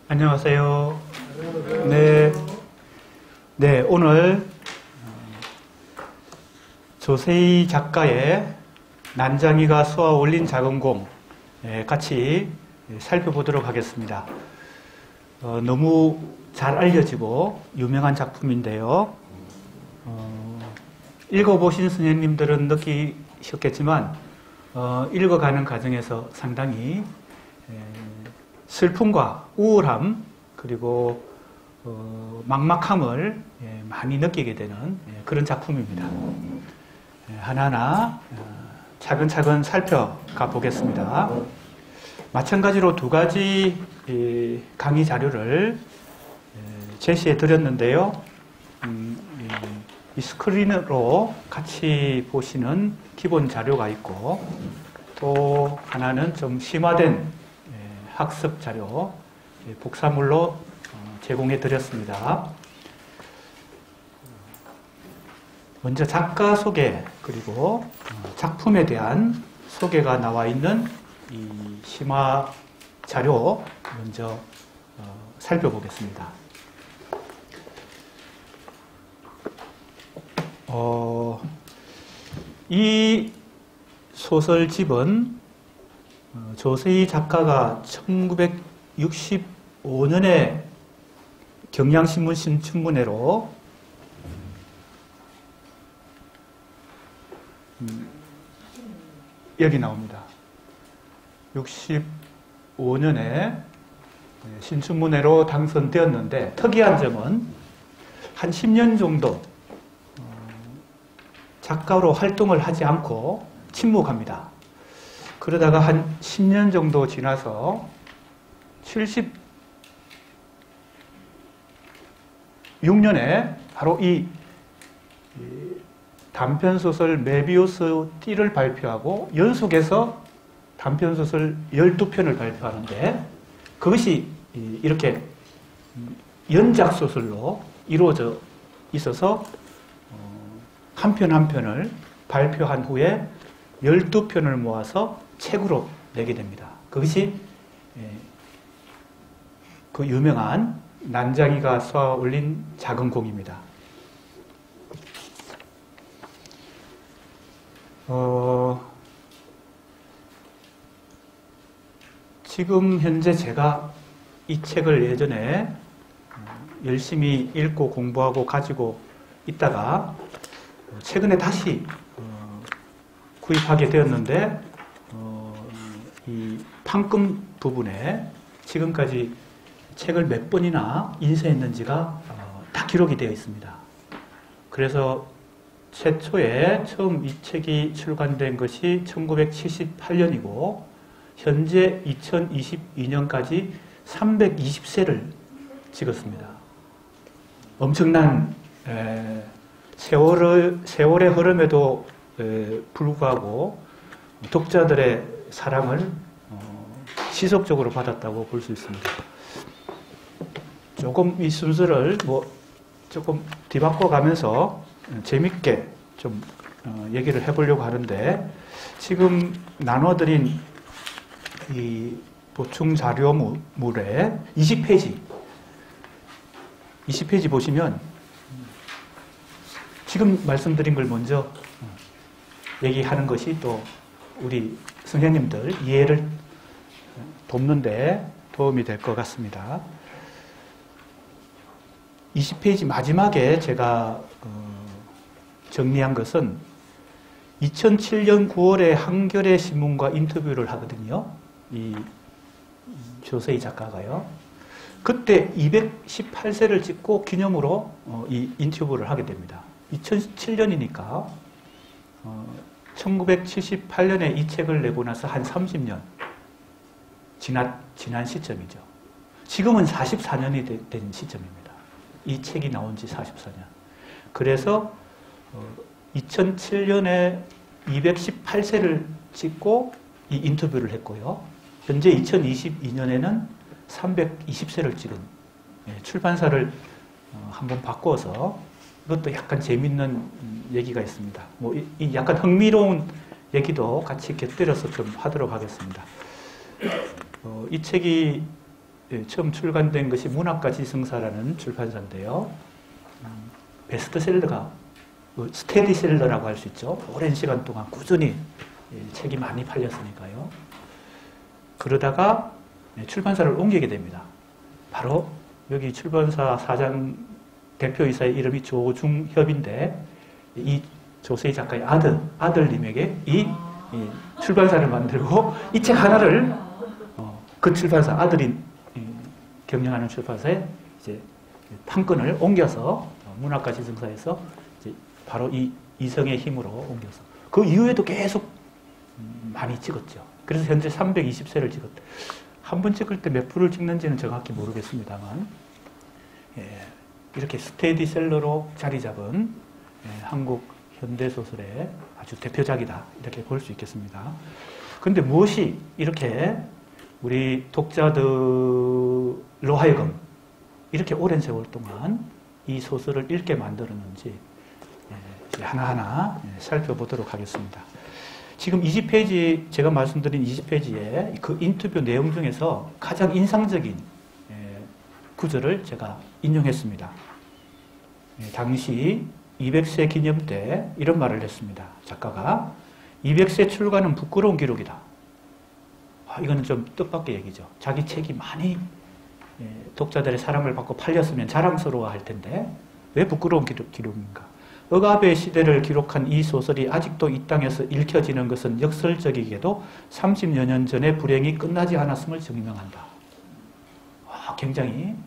안녕하세요. 네, 네, 오늘 조세희 작가의 난장이가 쏘아 올린 작은 공 같이 살펴보도록 하겠습니다. 너무 잘 알려지고 유명한 작품인데요. 읽어보신 선생님들은 느끼셨겠지만 읽어가는 과정에서 상당히 슬픔과 우울함 그리고 막막함을 많이 느끼게 되는 그런 작품입니다. 하나하나 차근차근 살펴가 보겠습니다. 마찬가지로 두 가지 강의 자료를 제시해 드렸는데요. 이 스크린으로 같이 보시는 기본 자료가 있고 또 하나는 좀 심화된 학습 자료 복사물로 제공해 드렸습니다. 먼저 작가 소개 그리고 작품에 대한 소개가 나와 있는 이 심화 자료 먼저 살펴보겠습니다. 이 소설집은 조세희 작가가 1965년에 경향신문 신춘문예로 여기 나옵니다. 65년에 신춘문예로 당선되었는데 특이한 점은 한 10년 정도 작가로 활동을 하지 않고 침묵합니다. 그러다가 한 10년 정도 지나서 76년에 바로 이 단편소설 메비우스 띠를 발표하고 연속해서 단편소설 12편을 발표하는데 그것이 이렇게 연작소설로 이루어져 있어서 한 편 한 편을 발표한 후에 12편을 모아서 책으로 내게 됩니다. 그것이 그 유명한 난장이가 쏘아 올린 작은 공입니다. 지금 현재 제가 이 책을 예전에 열심히 읽고 공부하고 가지고 있다가 최근에 다시 구입하게 되었는데 이 판금 부분에 지금까지 책을 몇 번이나 인쇄했는지가 다 기록이 되어 있습니다. 그래서 최초에 처음 이 책이 출간된 것이 1978년이고 현재 2022년까지 320세를 찍었습니다. 엄청난 세월의 흐름에도 불구하고 독자들의 사랑을 지속적으로 받았다고 볼 수 있습니다. 조금 이 순서를 조금 뒤바꿔 가면서 재밌게 좀 얘기를 해보려고 하는데 지금 나눠드린 이 보충 자료물에 20페이지 보시면 지금 말씀드린 걸 먼저 얘기하는 것이 또 우리 선생님들 이해를 돕는데 도움이 될 것 같습니다. 20페이지 마지막에 제가 정리한 것은 2007년 9월에 한겨레 신문과 인터뷰를 하거든요. 이 조세희 작가가요. 그때 218세를 찍고 기념으로 이 인터뷰를 하게 됩니다. 2007년이니까 1978년에 이 책을 내고 나서 한 30년 지난 시점이죠. 지금은 44년이 된 시점입니다. 이 책이 나온 지 44년. 그래서 2007년에 218세를 찍고 이 인터뷰를 했고요. 현재 2022년에는 320세를 찍은 출판사를 한번 바꿔서 이것도 약간 재밌는 얘기가 있습니다. 이 약간 흥미로운 얘기도 같이 곁들여서 좀 하도록 하겠습니다. 이 책이 처음 출간된 것이 문학과 지성사라는 출판사인데요. 베스트셀러가 스테디셀러라고 할 수 있죠. 오랜 시간 동안 꾸준히 책이 많이 팔렸으니까요. 그러다가 출판사를 옮기게 됩니다. 바로 여기 출판사 사장 대표이사의 이름이 조중협인데 이 조세희 작가의 아들님에게 이 출판사를 만들고 이 책 하나를 그 출판사 아들이 경영하는 출판사에 이제 한 권을 옮겨서 문학과 지성사에서 이제 바로 이 이성의 힘으로 옮겨서 그 이후에도 계속 많이 찍었죠. 그래서 현재 320세를 찍었다. 한 번 찍을 때 몇 부를 찍는지는 정확히 모르겠습니다만 이렇게 스테디셀러로 자리 잡은 한국 현대소설의 아주 대표작이다 이렇게 볼 수 있겠습니다. 그런데 무엇이 이렇게 우리 독자들로 하여금 이렇게 오랜 세월 동안 이 소설을 읽게 만들었는지 하나하나 살펴보도록 하겠습니다. 지금 20페이지, 제가 말씀드린 20페이지에 그 인터뷰 내용 중에서 가장 인상적인 구절을 제가 인용했습니다. 당시 200세 기념 때 이런 말을 했습니다. 작가가 200세 출간은 부끄러운 기록이다. 이거는 좀 뜻밖의 얘기죠. 자기 책이 많이 독자들의 사랑을 받고 팔렸으면 자랑스러워 할 텐데 왜 부끄러운 기록인가? 억압의 시대를 기록한 이 소설이 아직도 이 땅에서 읽혀지는 것은 역설적이게도 30여 년 전의 불행이 끝나지 않았음을 증명한다. 굉장히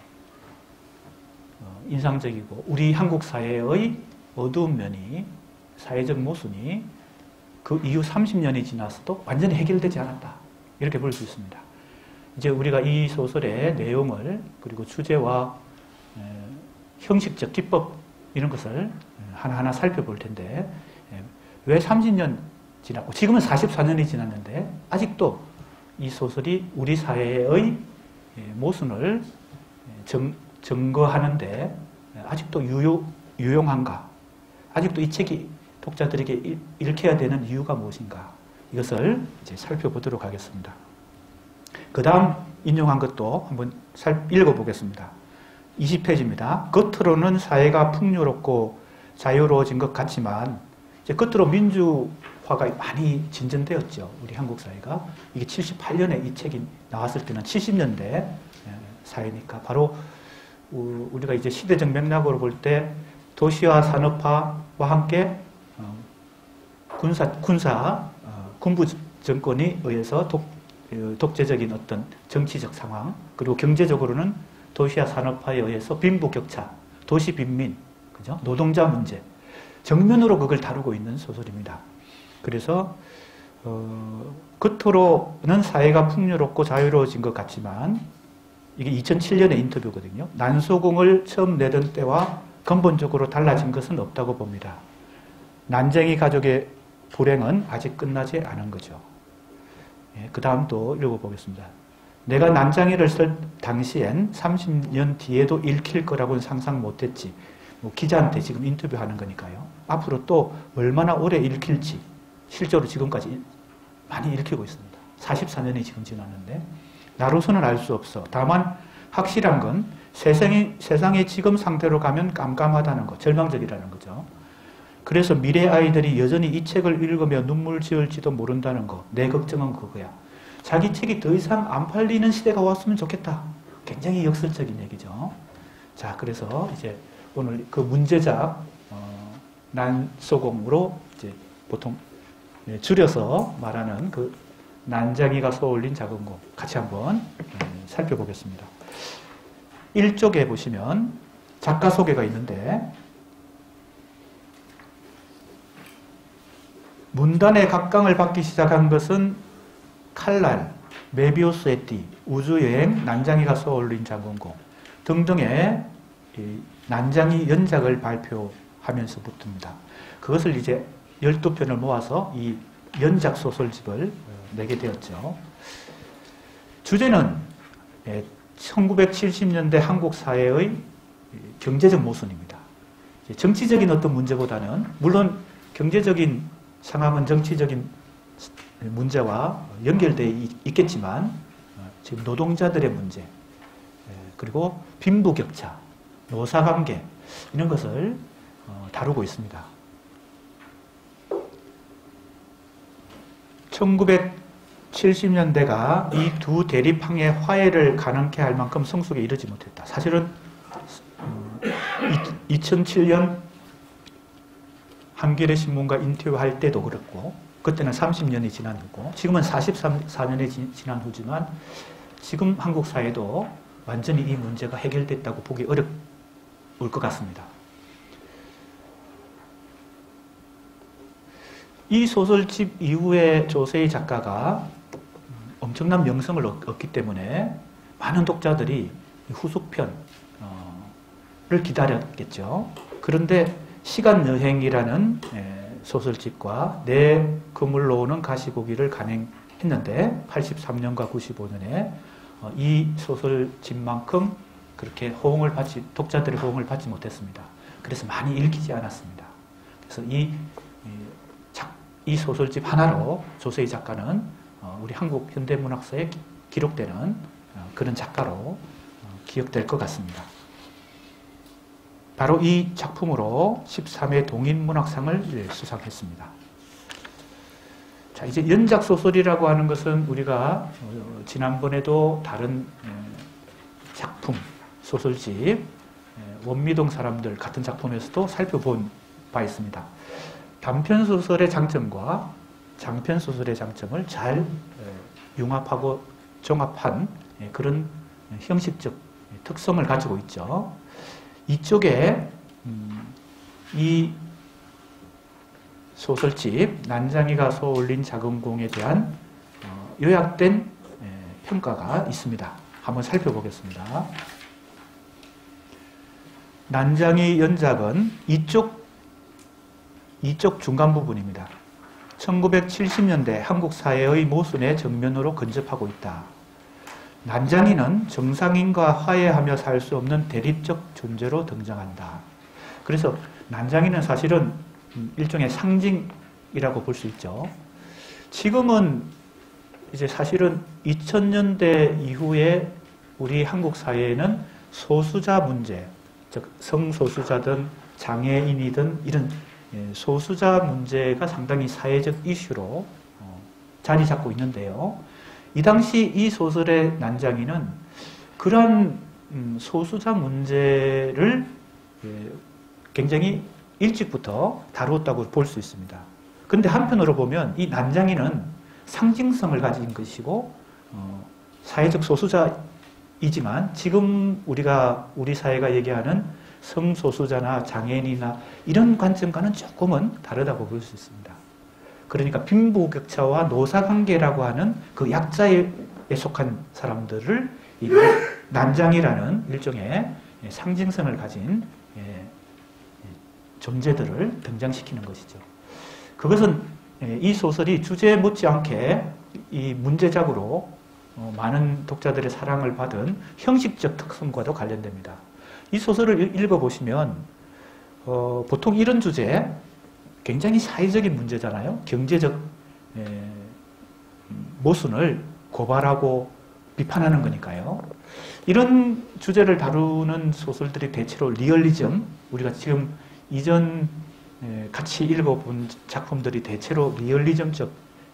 인상적이고 우리 한국 사회의 어두운 면이, 사회적 모순이 그 이후 30년이 지나서도 완전히 해결되지 않았다. 이렇게 볼 수 있습니다. 이제 우리가 이 소설의 내용을 그리고 주제와 형식적 기법 이런 것을 하나하나 살펴볼 텐데 왜 30년 지났고 지금은 44년이 지났는데 아직도 이 소설이 우리 사회의 모순을 증거하는데 아직도 유용한가? 아직도 이 책이 독자들에게 읽혀야 되는 이유가 무엇인가? 이것을 이제 살펴보도록 하겠습니다. 그 다음 인용한 것도 한번 읽어보겠습니다. 20페이지입니다. 겉으로는 사회가 풍요롭고 자유로워진 것 같지만 이제 겉으로 민주화가 많이 진전되었죠. 우리 한국 사회가. 이게 78년에 이 책이 나왔을 때는 70년대 사회니까 바로 우리가 이제 시대적 맥락으로 볼 때 도시화 산업화와 함께 군부 정권에 의해서 독재적인 어떤 정치적 상황, 그리고 경제적으로는 도시화 산업화에 의해서 빈부격차, 도시 빈민, 그죠? 노동자 문제, 정면으로 그걸 다루고 있는 소설입니다. 그래서 겉으로는 사회가 풍요롭고 자유로워진 것 같지만 이게 2007년의 인터뷰거든요. 난소공을 처음 내던 때와 근본적으로 달라진 것은 없다고 봅니다. 난쟁이 가족의 불행은 아직 끝나지 않은 거죠. 그 다음 또 읽어보겠습니다. 내가 난장이를 쓸 당시엔 30년 뒤에도 읽힐 거라고는 상상 못했지. 기자한테 지금 인터뷰하는 거니까요. 앞으로 또 얼마나 오래 읽힐지 실제로 지금까지 많이 읽히고 있습니다. 44년이 지금 지났는데 나로서는 알 수 없어. 다만 확실한 건 세상이 지금 상태로 가면 깜깜하다는 거, 절망적이라는 거죠. 그래서 미래 아이들이 여전히 이 책을 읽으며 눈물 지을지도 모른다는 거. 내 걱정은 그거야. 자기 책이 더 이상 안 팔리는 시대가 왔으면 좋겠다. 굉장히 역설적인 얘기죠. 자, 그래서 이제 오늘 그 문제작 난소공으로 이제 보통 줄여서 말하는 그 난장이가 쏘올린 작은 공 같이 한번 살펴보겠습니다. 1쪽에 보시면 작가 소개가 있는데 문단의 각광을 받기 시작한 것은 칼날, 메비우스의 띠, 우주여행, 난장이가 쏘올린 작은 공 등등의 난장이 연작을 발표하면서부터입니다. 그것을 이제 12편을 모아서 이 연작 소설집을 내게 되었죠. 주제는 1970년대 한국 사회의 경제적 모순입니다. 정치적인 어떤 문제보다는 물론 경제적인 상황은 정치적인 문제와 연결되어 있겠지만 지금 노동자들의 문제, 그리고 빈부격차, 노사관계 이런 것을 다루고 있습니다. 1970년대가 이 두 대립항의 화해를 가능케 할 만큼 성숙에 이르지 못했다. 사실은 2007년 한겨레 신문과 인터뷰할 때도 그렇고 그때는 30년이 지난 후고 지금은 44년이 지난 후지만 지금 한국 사회도 완전히 이 문제가 해결됐다고 보기 어려울 것 같습니다. 이 소설집 이후에 조세희 작가가 엄청난 명성을 얻기 때문에 많은 독자들이 후속편을 기다렸겠죠. 그런데 시간여행이라는 소설집과 내 그물로 오는 가시고기를 간행했는데 83년과 95년에 이 소설집만큼 그렇게 독자들의 호응을 받지 못했습니다. 그래서 많이 읽히지 않았습니다. 그래서 이 소설집 하나로 조세희 작가는 우리 한국 현대문학사에 기록되는 그런 작가로 기억될 것 같습니다. 바로 이 작품으로 13회 동인문학상을 수상했습니다. 자, 이제 연작소설이라고 하는 것은 우리가 지난번에도 다른 작품, 소설집, 원미동 사람들 같은 작품에서도 살펴본 바 있습니다. 단편소설의 장점과 장편소설의 장점을 잘 융합하고 종합한 그런 형식적 특성을 가지고 있죠. 이쪽에 이 소설집 난장이가 쏘올린 작은 공에 대한 요약된 평가가 있습니다. 한번 살펴보겠습니다. 난장이 연작은 이쪽 중간 부분입니다. 1970년대 한국 사회의 모순의 정면으로 근접하고 있다. 난장이는 정상인과 화해하며 살 수 없는 대립적 존재로 등장한다. 그래서 난장이는 사실은 일종의 상징이라고 볼 수 있죠. 지금은 이제 사실은 2000년대 이후에 우리 한국 사회에는 소수자 문제, 즉 성소수자든 장애인이든 이런 소수자 문제가 상당히 사회적 이슈로 자리 잡고 있는데요. 이 당시 이 소설의 난장이는 그런 소수자 문제를 굉장히 일찍부터 다루었다고 볼 수 있습니다. 그런데 한편으로 보면 이 난장이는 상징성을 가진 것이고 사회적 소수자이지만 지금 우리 사회가 얘기하는 성소수자나 장애인이나 이런 관점과는 조금은 다르다고 볼 수 있습니다. 그러니까 빈부격차와 노사관계라고 하는 그 약자에 속한 사람들을 이 난장이라는 일종의 상징성을 가진 존재들을 등장시키는 것이죠. 그것은 이 소설이 주제에 못지않게 이 문제작으로 많은 독자들의 사랑을 받은 형식적 특성과도 관련됩니다. 이 소설을 읽어보시면 보통 이런 주제, 굉장히 사회적인 문제잖아요. 경제적 모순을 고발하고 비판하는 거니까요. 이런 주제를 다루는 소설들이 대체로 리얼리즘, 우리가 지금 이전 같이 읽어본 작품들이 대체로 리얼리즘적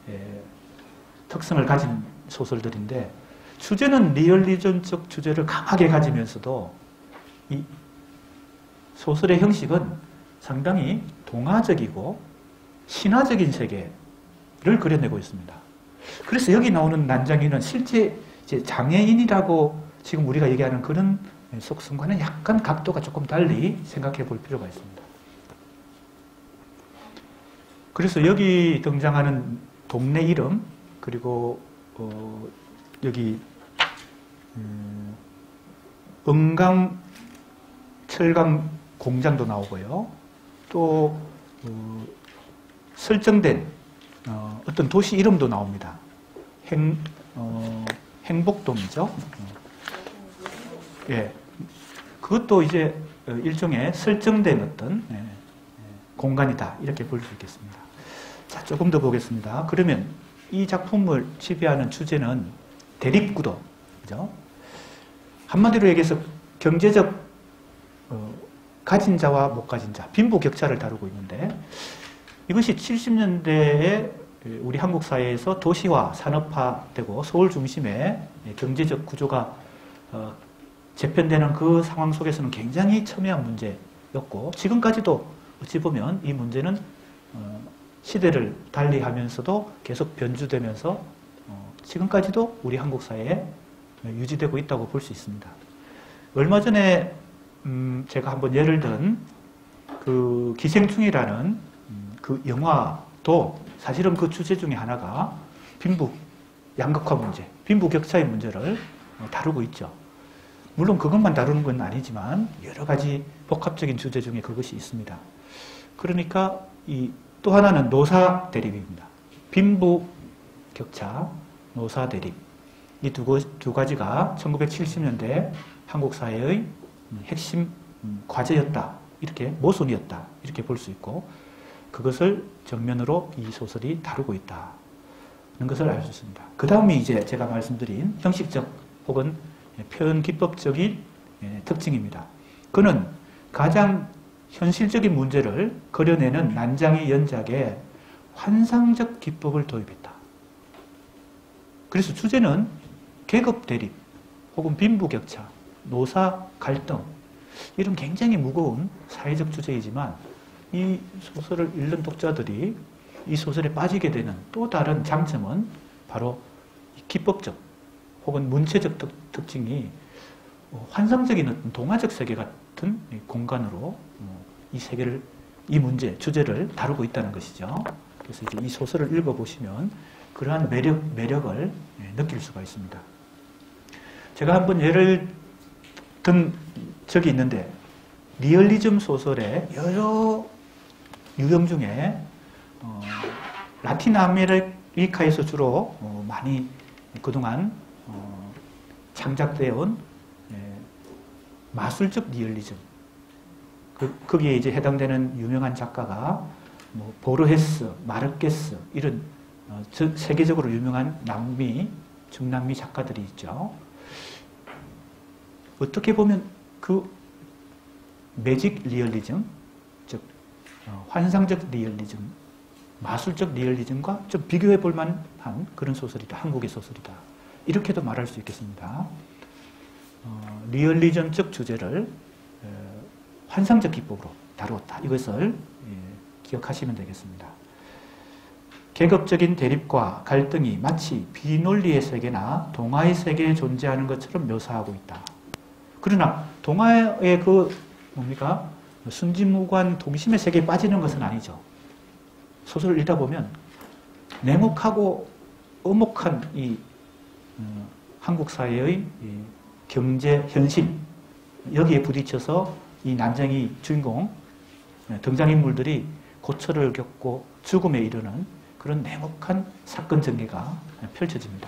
특성을 가진 소설들인데 주제는 리얼리즘적 주제를 강하게 가지면서도 이 소설의 형식은 상당히 동화적이고 신화적인 세계를 그려내고 있습니다. 그래서 여기 나오는 난장이는 실제 이제 장애인이라고 지금 우리가 얘기하는 그런 속성과는 약간 각도가 조금 달리 생각해 볼 필요가 있습니다. 그래서 여기 등장하는 동네 이름, 그리고 여기 은강 철강 공장도 나오고요. 또 설정된 어떤 도시 이름도 나옵니다. 행복동이죠. 예, 그것도 이제 일종의 설정된 어떤 공간이다 이렇게 볼 수 있겠습니다. 자, 조금 더 보겠습니다. 그러면 이 작품을 지배하는 주제는 대립구도, 그죠? 한마디로 얘기해서 경제적 가진 자와 못 가진 자, 빈부격차를 다루고 있는데 이것이 70년대에 우리 한국 사회에서 도시화, 산업화되고 서울 중심의 경제적 구조가 재편되는 그 상황 속에서는 굉장히 첨예한 문제였고 지금까지도 어찌 보면 이 문제는 시대를 달리하면서도 계속 변주되면서 지금까지도 우리 한국 사회에 유지되고 있다고 볼 수 있습니다. 얼마 전에 제가 한번 예를 든 그 기생충이라는 그 영화도 사실은 그 주제 중에 하나가 빈부 양극화 문제, 빈부격차의 문제를 다루고 있죠. 물론 그것만 다루는 건 아니지만 여러 가지 복합적인 주제 중에 그것이 있습니다. 그러니까 또 하나는 노사 대립입니다. 빈부격차, 노사 대립. 이 두 가지가 1970년대 한국 사회의 핵심 과제였다. 이렇게 모순이었다. 이렇게 볼 수 있고 그것을 정면으로 이 소설이 다루고 있다는 것을 알 수 있습니다. 그 다음이 이제 제가 말씀드린 형식적 혹은 표현 기법적인 특징입니다. 그는 가장 현실적인 문제를 그려내는 난장의 연작에 환상적 기법을 도입했다. 그래서 주제는 계급 대립 혹은 빈부격차, 노사 갈등 이런 굉장히 무거운 사회적 주제이지만 이 소설을 읽는 독자들이 이 소설에 빠지게 되는 또 다른 장점은 바로 기법적 혹은 문체적 특징이 환상적인 어떤 동화적 세계 같은 공간으로 이 세계를, 이 문제, 주제를 다루고 있다는 것이죠. 그래서 이제 이 소설을 읽어보시면 그러한 매력을 느낄 수가 있습니다. 제가 한번 예를 든 적이 있는데 리얼리즘 소설의 여러 유형 중에 라틴 아메리카에서 주로 많이 그동안 창작되어 온 마술적 리얼리즘 거기에 이제 해당되는 유명한 작가가 뭐 보르헤스, 마르케스 이런 세계적으로 유명한 남미, 중남미 작가들이 있죠. 어떻게 보면 그 매직 리얼리즘, 즉 환상적 리얼리즘, 마술적 리얼리즘과 좀 비교해 볼 만한 그런 소설이다. 한국의 소설이다. 이렇게도 말할 수 있겠습니다. 리얼리즘적 주제를 환상적 기법으로 다루었다. 이것을 기억하시면 되겠습니다. 계급적인 대립과 갈등이 마치 비논리의 세계나 동화의 세계에 존재하는 것처럼 묘사하고 있다. 그러나 동화의 순진무구한 동심의 세계에 빠지는 것은 아니죠. 소설을 읽다 보면 냉혹하고 엄혹한 이 한국 사회의 경제 현실 여기에 부딪혀서 이 난쟁이 주인공 등장인물들이 고초를 겪고 죽음에 이르는 그런 냉혹한 사건 전개가 펼쳐집니다.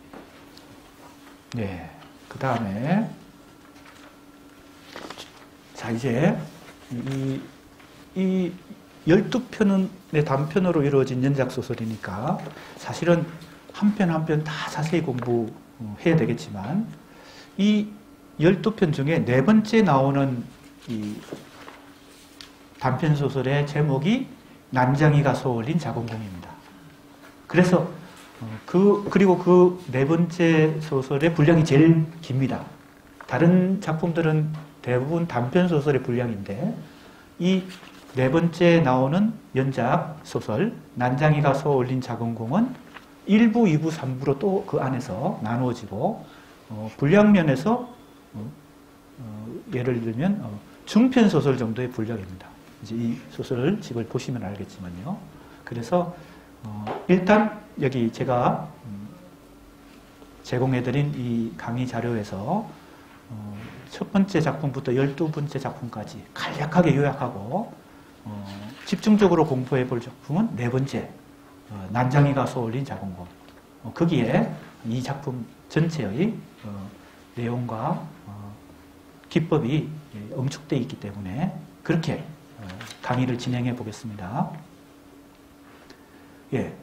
네, 그 다음에 자 이제 이 12편의 단편으로 이루어진 연작소설이니까 사실은 한 편 한 편 다 자세히 공부해야 되겠지만 이 12편 중에 네 번째 나오는 이 단편소설의 제목이 난장이가 쏘올린 자궁공입니다. 그래서 그리고 그 네 번째 소설의 분량이 제일 깁니다. 다른 작품들은 대부분 단편소설의 분량인데 이 네 번째 나오는 연작 소설 난장이가 쏘올린 자궁공은 1부, 2부, 3부로 또 그 안에서 나누어지고 분량면에서 예를 들면 중편 소설 정도의 분량입니다. 이제 이 소설을 집을 보시면 알겠지만요. 그래서 일단 여기 제가 제공해드린 이 강의 자료에서 첫 번째 작품부터 12번째 작품까지 간략하게 요약하고 집중적으로 공부해 볼 작품은 네 번째 난장이가 쏘올린 자궁공. 거기에 이 작품 전체의 내용과 기법이 응축되어 있기 때문에 그렇게 강의를 진행해 보겠습니다. 예,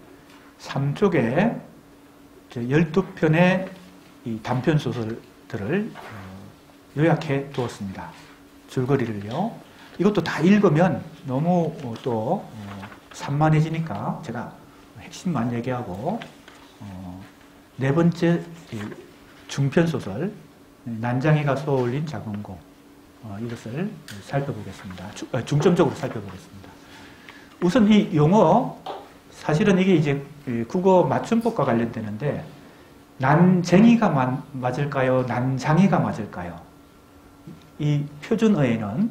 3쪽에 12편의 이 단편 소설들을 요약해 두었습니다. 줄거리를요. 이것도 다 읽으면 너무 또 산만해지니까 제가 핵심만 얘기하고 네 번째 중편소설 난장이가 쏘올린 자금공 이것을 살펴보겠습니다. 중점적으로 살펴보겠습니다. 우선 이 용어 사실은 이게 이제 국어 맞춤법과 관련되는데 난쟁이가 맞을까요? 난장이가 맞을까요? 이 표준어에는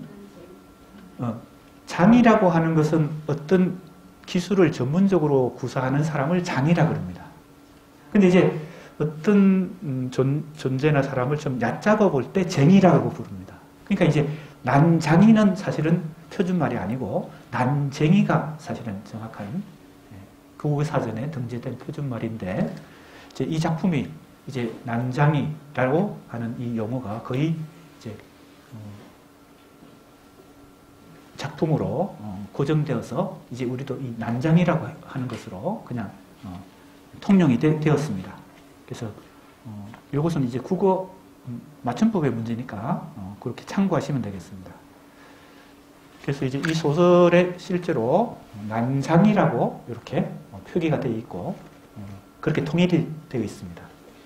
장이라고 하는 것은 어떤 기술을 전문적으로 구사하는 사람을 장이라고 합니다. 근데 이제 어떤 존재나 사람을 좀 얕잡아 볼 때 쟁이라고 부릅니다. 그러니까 이제 난장이는 사실은 표준말이 아니고 난쟁이가 사실은 정확한 국어사전에 등재된 표준말인데 이제 이 작품이 이제 난장이라고 하는 이 용어가 거의 이제 작품으로 고정되어서 이제 우리도 이 난장이라고 하는 것으로 그냥 통용이 되었습니다. 그래서 이것은 이제 국어 맞춤법의 문제니까 그렇게 참고하시면 되겠습니다. 그래서 이제 이 소설에 실제로 난장이라고 이렇게 표기가 되어 있고 그렇게 통일이 되어 있습니다.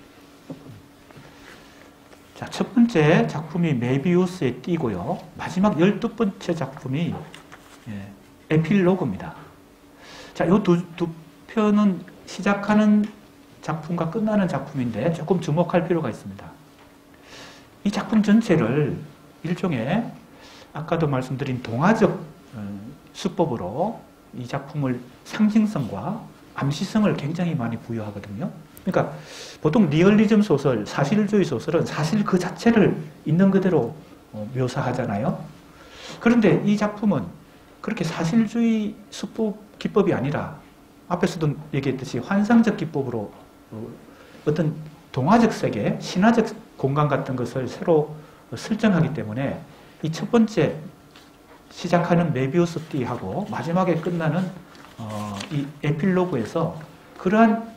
자, 첫 번째 작품이 메비우스의 띠고요. 마지막 12번째 작품이 에필로그입니다. 자, 이 두 편은 시작하는 작품과 끝나는 작품인데 조금 주목할 필요가 있습니다. 이 작품 전체를 일종의 아까도 말씀드린 동화적 수법으로 이 작품을 상징성과 암시성을 굉장히 많이 부여하거든요. 그러니까 보통 리얼리즘 소설, 사실주의 소설은 사실 그 자체를 있는 그대로 묘사하잖아요. 그런데 이 작품은 그렇게 사실주의 수법 기법이 아니라 앞에서도 얘기했듯이 환상적 기법으로 어떤 동화적 세계, 신화적 공간 같은 것을 새로 설정하기 때문에 이 첫 번째 시작하는 메비우스 띠하고 마지막에 끝나는 이 에필로그에서 그러한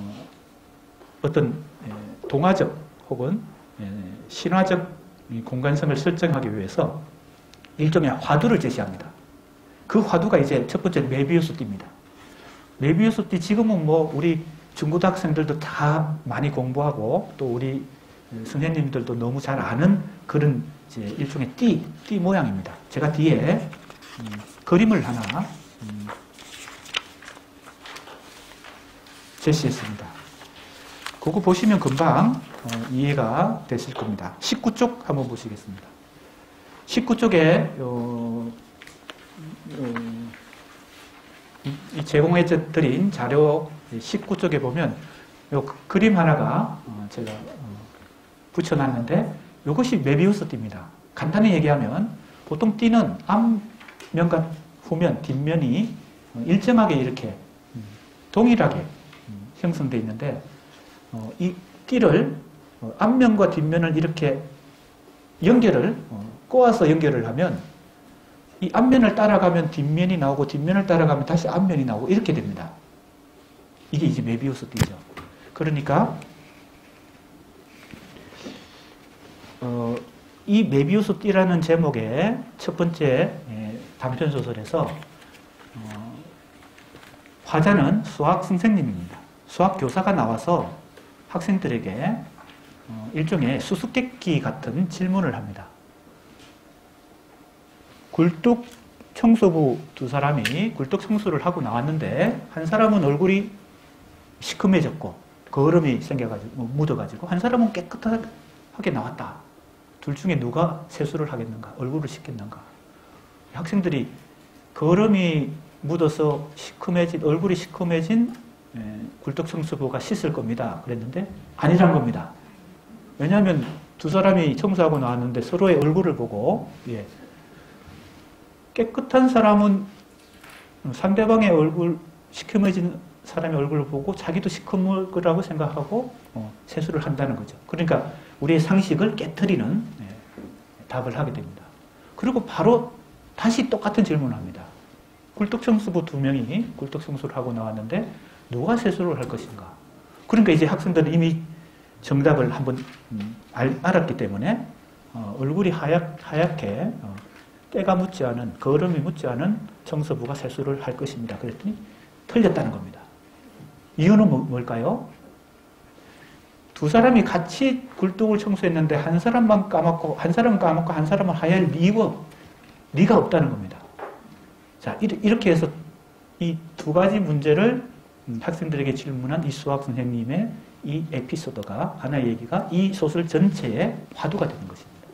어떤 동화적 혹은 신화적 공간성을 설정하기 위해서 일종의 화두를 제시합니다. 그 화두가 이제 첫 번째 메비우스 띠입니다. 메비우스 띠 지금은 뭐 우리 중고등학생들도 다 많이 공부하고 또 우리 선생님들도 너무 잘 아는 그런 이제 일종의 띠 모양입니다. 제가 뒤에 그림을 하나 제시했습니다. 그거 보시면 금방 이해가 되실 겁니다. 19쪽 한번 보시겠습니다. 19쪽에 이 제공해드린 자료 19쪽에 보면 요 그림 하나가 제가 붙여놨는데 이것이 메비우스 띠입니다. 간단히 얘기하면 보통 띠는 앞면과 후면, 뒷면이 일정하게 이렇게 동일하게 형성되어 있는데 이 띠를 앞면과 뒷면을 이렇게 꼬아서 연결을 하면 이 앞면을 따라가면 뒷면이 나오고 뒷면을 따라가면 다시 앞면이 나오고 이렇게 됩니다. 이게 이제 메비우스 띠죠. 그러니까 이 메비우스 띠라는 제목의 첫 번째 단편 소설에서 화자는 수학 선생님입니다. 수학 교사가 나와서 학생들에게 일종의 수수께끼 같은 질문을 합니다. 굴뚝 청소부 두 사람이 굴뚝 청소를 하고 나왔는데 한 사람은 얼굴이 시커매졌고 거름이 생겨가지고 묻어가지고 한 사람은 깨끗하게 나왔다. 둘 중에 누가 세수를 하겠는가? 얼굴을 씻겠는가? 학생들이 거름이 묻어서 얼굴이 시커매진 굴뚝 청소부가 씻을 겁니다. 그랬는데 아니란 겁니다. 왜냐하면 두 사람이 청소하고 나왔는데 서로의 얼굴을 보고 깨끗한 사람은 상대방의 얼굴, 시커매진 사람의 얼굴을 보고 자기도 시커멀 거라고 생각하고 세수를 한다는 거죠. 그러니까 우리의 상식을 깨트리는 답을 하게 됩니다. 그리고 바로 다시 똑같은 질문을 합니다. 굴뚝청소부 두 명이 굴뚝청소를 하고 나왔는데 누가 세수를 할 것인가? 그러니까 이제 학생들은 이미 정답을 한번 알았기 때문에 얼굴이 하얗게 때가 묻지 않은, 거름이 묻지 않은 청소부가 세수를 할 것입니다. 그랬더니 틀렸다는 겁니다. 이유는 뭘까요? 두 사람이 같이 굴뚝을 청소했는데 한 사람만 까맣고 한 사람은 하얄 리가 없다는 겁니다. 자, 이렇게 해서 이 두 가지 문제를 학생들에게 질문한 이 수학 선생님의 이 에피소드가, 하나의 얘기가 이 소설 전체의 화두가 되는 것입니다.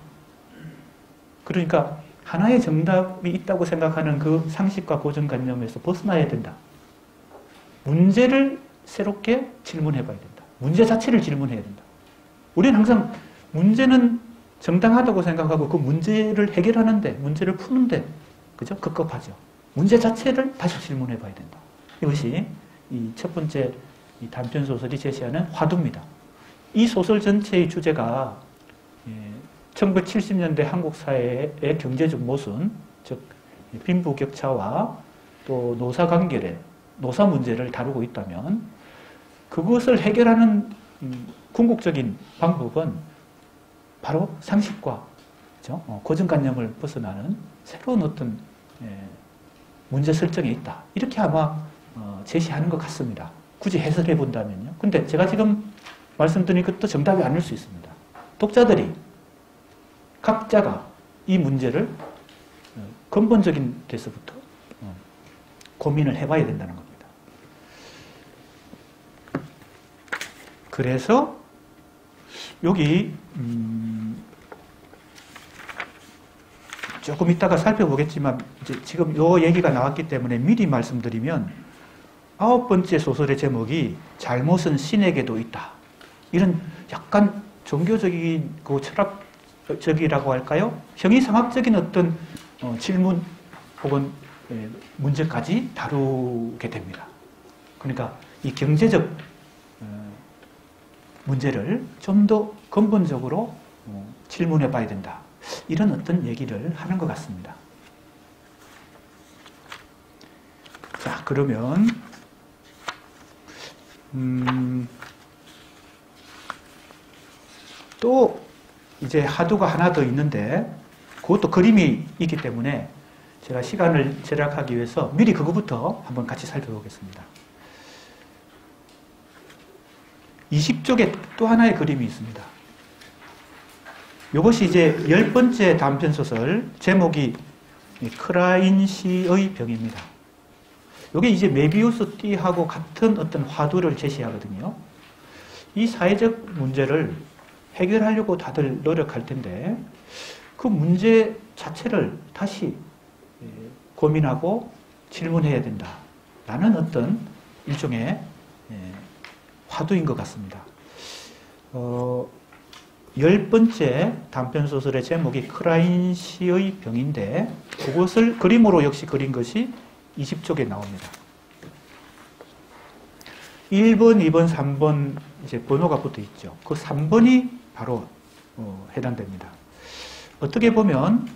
그러니까 하나의 정답이 있다고 생각하는 그 상식과 고정관념에서 벗어나야 된다. 문제를 새롭게 질문해 봐야 된다. 문제 자체를 질문해야 된다. 우리는 항상 문제는 정당하다고 생각하고 그 문제를 해결하는데, 문제를 푸는데, 그죠? 급급하죠. 문제 자체를 다시 질문해 봐야 된다. 이것이 이 첫 번째 이 단편 소설이 제시하는 화두입니다. 이 소설 전체의 주제가 1970년대 한국 사회의 경제적 모순, 즉 빈부격차와 또 노사관계의 노사 문제를 다루고 있다면 그것을 해결하는 궁극적인 방법은 바로 상식과, 그렇죠? 고정관념을 벗어나는 새로운 어떤 문제 설정에 있다. 이렇게 아마 제시하는 것 같습니다. 굳이 해설해 본다면요. 근데 제가 지금 말씀드린 것도 정답이 아닐 수 있습니다. 독자들이 각자가 이 문제를 근본적인 데서부터 고민을 해봐야 된다는 겁니다. 그래서 여기 조금 이따가 살펴보겠지만 이제 지금 이 얘기가 나왔기 때문에 미리 말씀드리면 9번째 소설의 제목이 잘못은 신에게도 있다. 이런 약간 종교적이고 철학적이라고 할까요? 형이상학적인 어떤 질문 혹은 문제까지 다루게 됩니다. 그러니까 이 경제적 문제를 좀 더 근본적으로 질문해 봐야 된다. 이런 어떤 얘기를 하는 것 같습니다. 자, 그러면 또 이제 화두가 하나 더 있는데 그것도 그림이 있기 때문에 제가 시간을 절약하기 위해서 미리 그거부터 한번 같이 살펴보겠습니다. 20쪽에 또 하나의 그림이 있습니다. 이것이 이제 10번째 단편소설, 제목이 크라인시의 병입니다. 이게 이제 메비우스 띠하고 같은 어떤 화두를 제시하거든요. 이 사회적 문제를 해결하려고 다들 노력할 텐데 그 문제 자체를 다시 고민하고 질문해야 된다라는 어떤 일종의 화두인 것 같습니다. 10번째 단편소설의 제목이 크라인시의 병인데 그것을 그림으로 역시 그린 것이 20쪽에 나옵니다. 1번, 2번, 3번 이제 번호가 붙어 있죠. 그 3번이 바로 해당됩니다. 어떻게 보면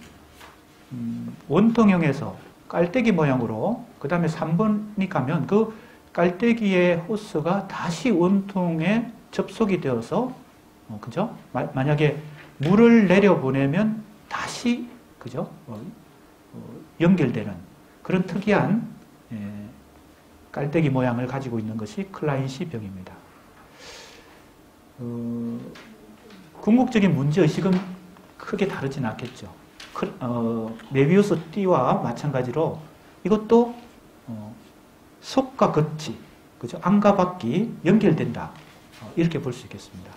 원통형에서 깔때기 모양으로 그 다음에 3번이 가면 그 깔때기의 호스가 다시 원통에 접속이 되어서 그죠? 만약에 물을 내려보내면 다시 그죠? 연결되는 그런 특이한 깔때기 모양을 가지고 있는 것이 클라인시 병입니다. 궁극적인 문제의식은 크게 다르진 않겠죠. 메비우스 띠와 마찬가지로 이것도 속과 겉이, 그죠? 안과 밖이 연결된다. 이렇게 볼 수 있겠습니다.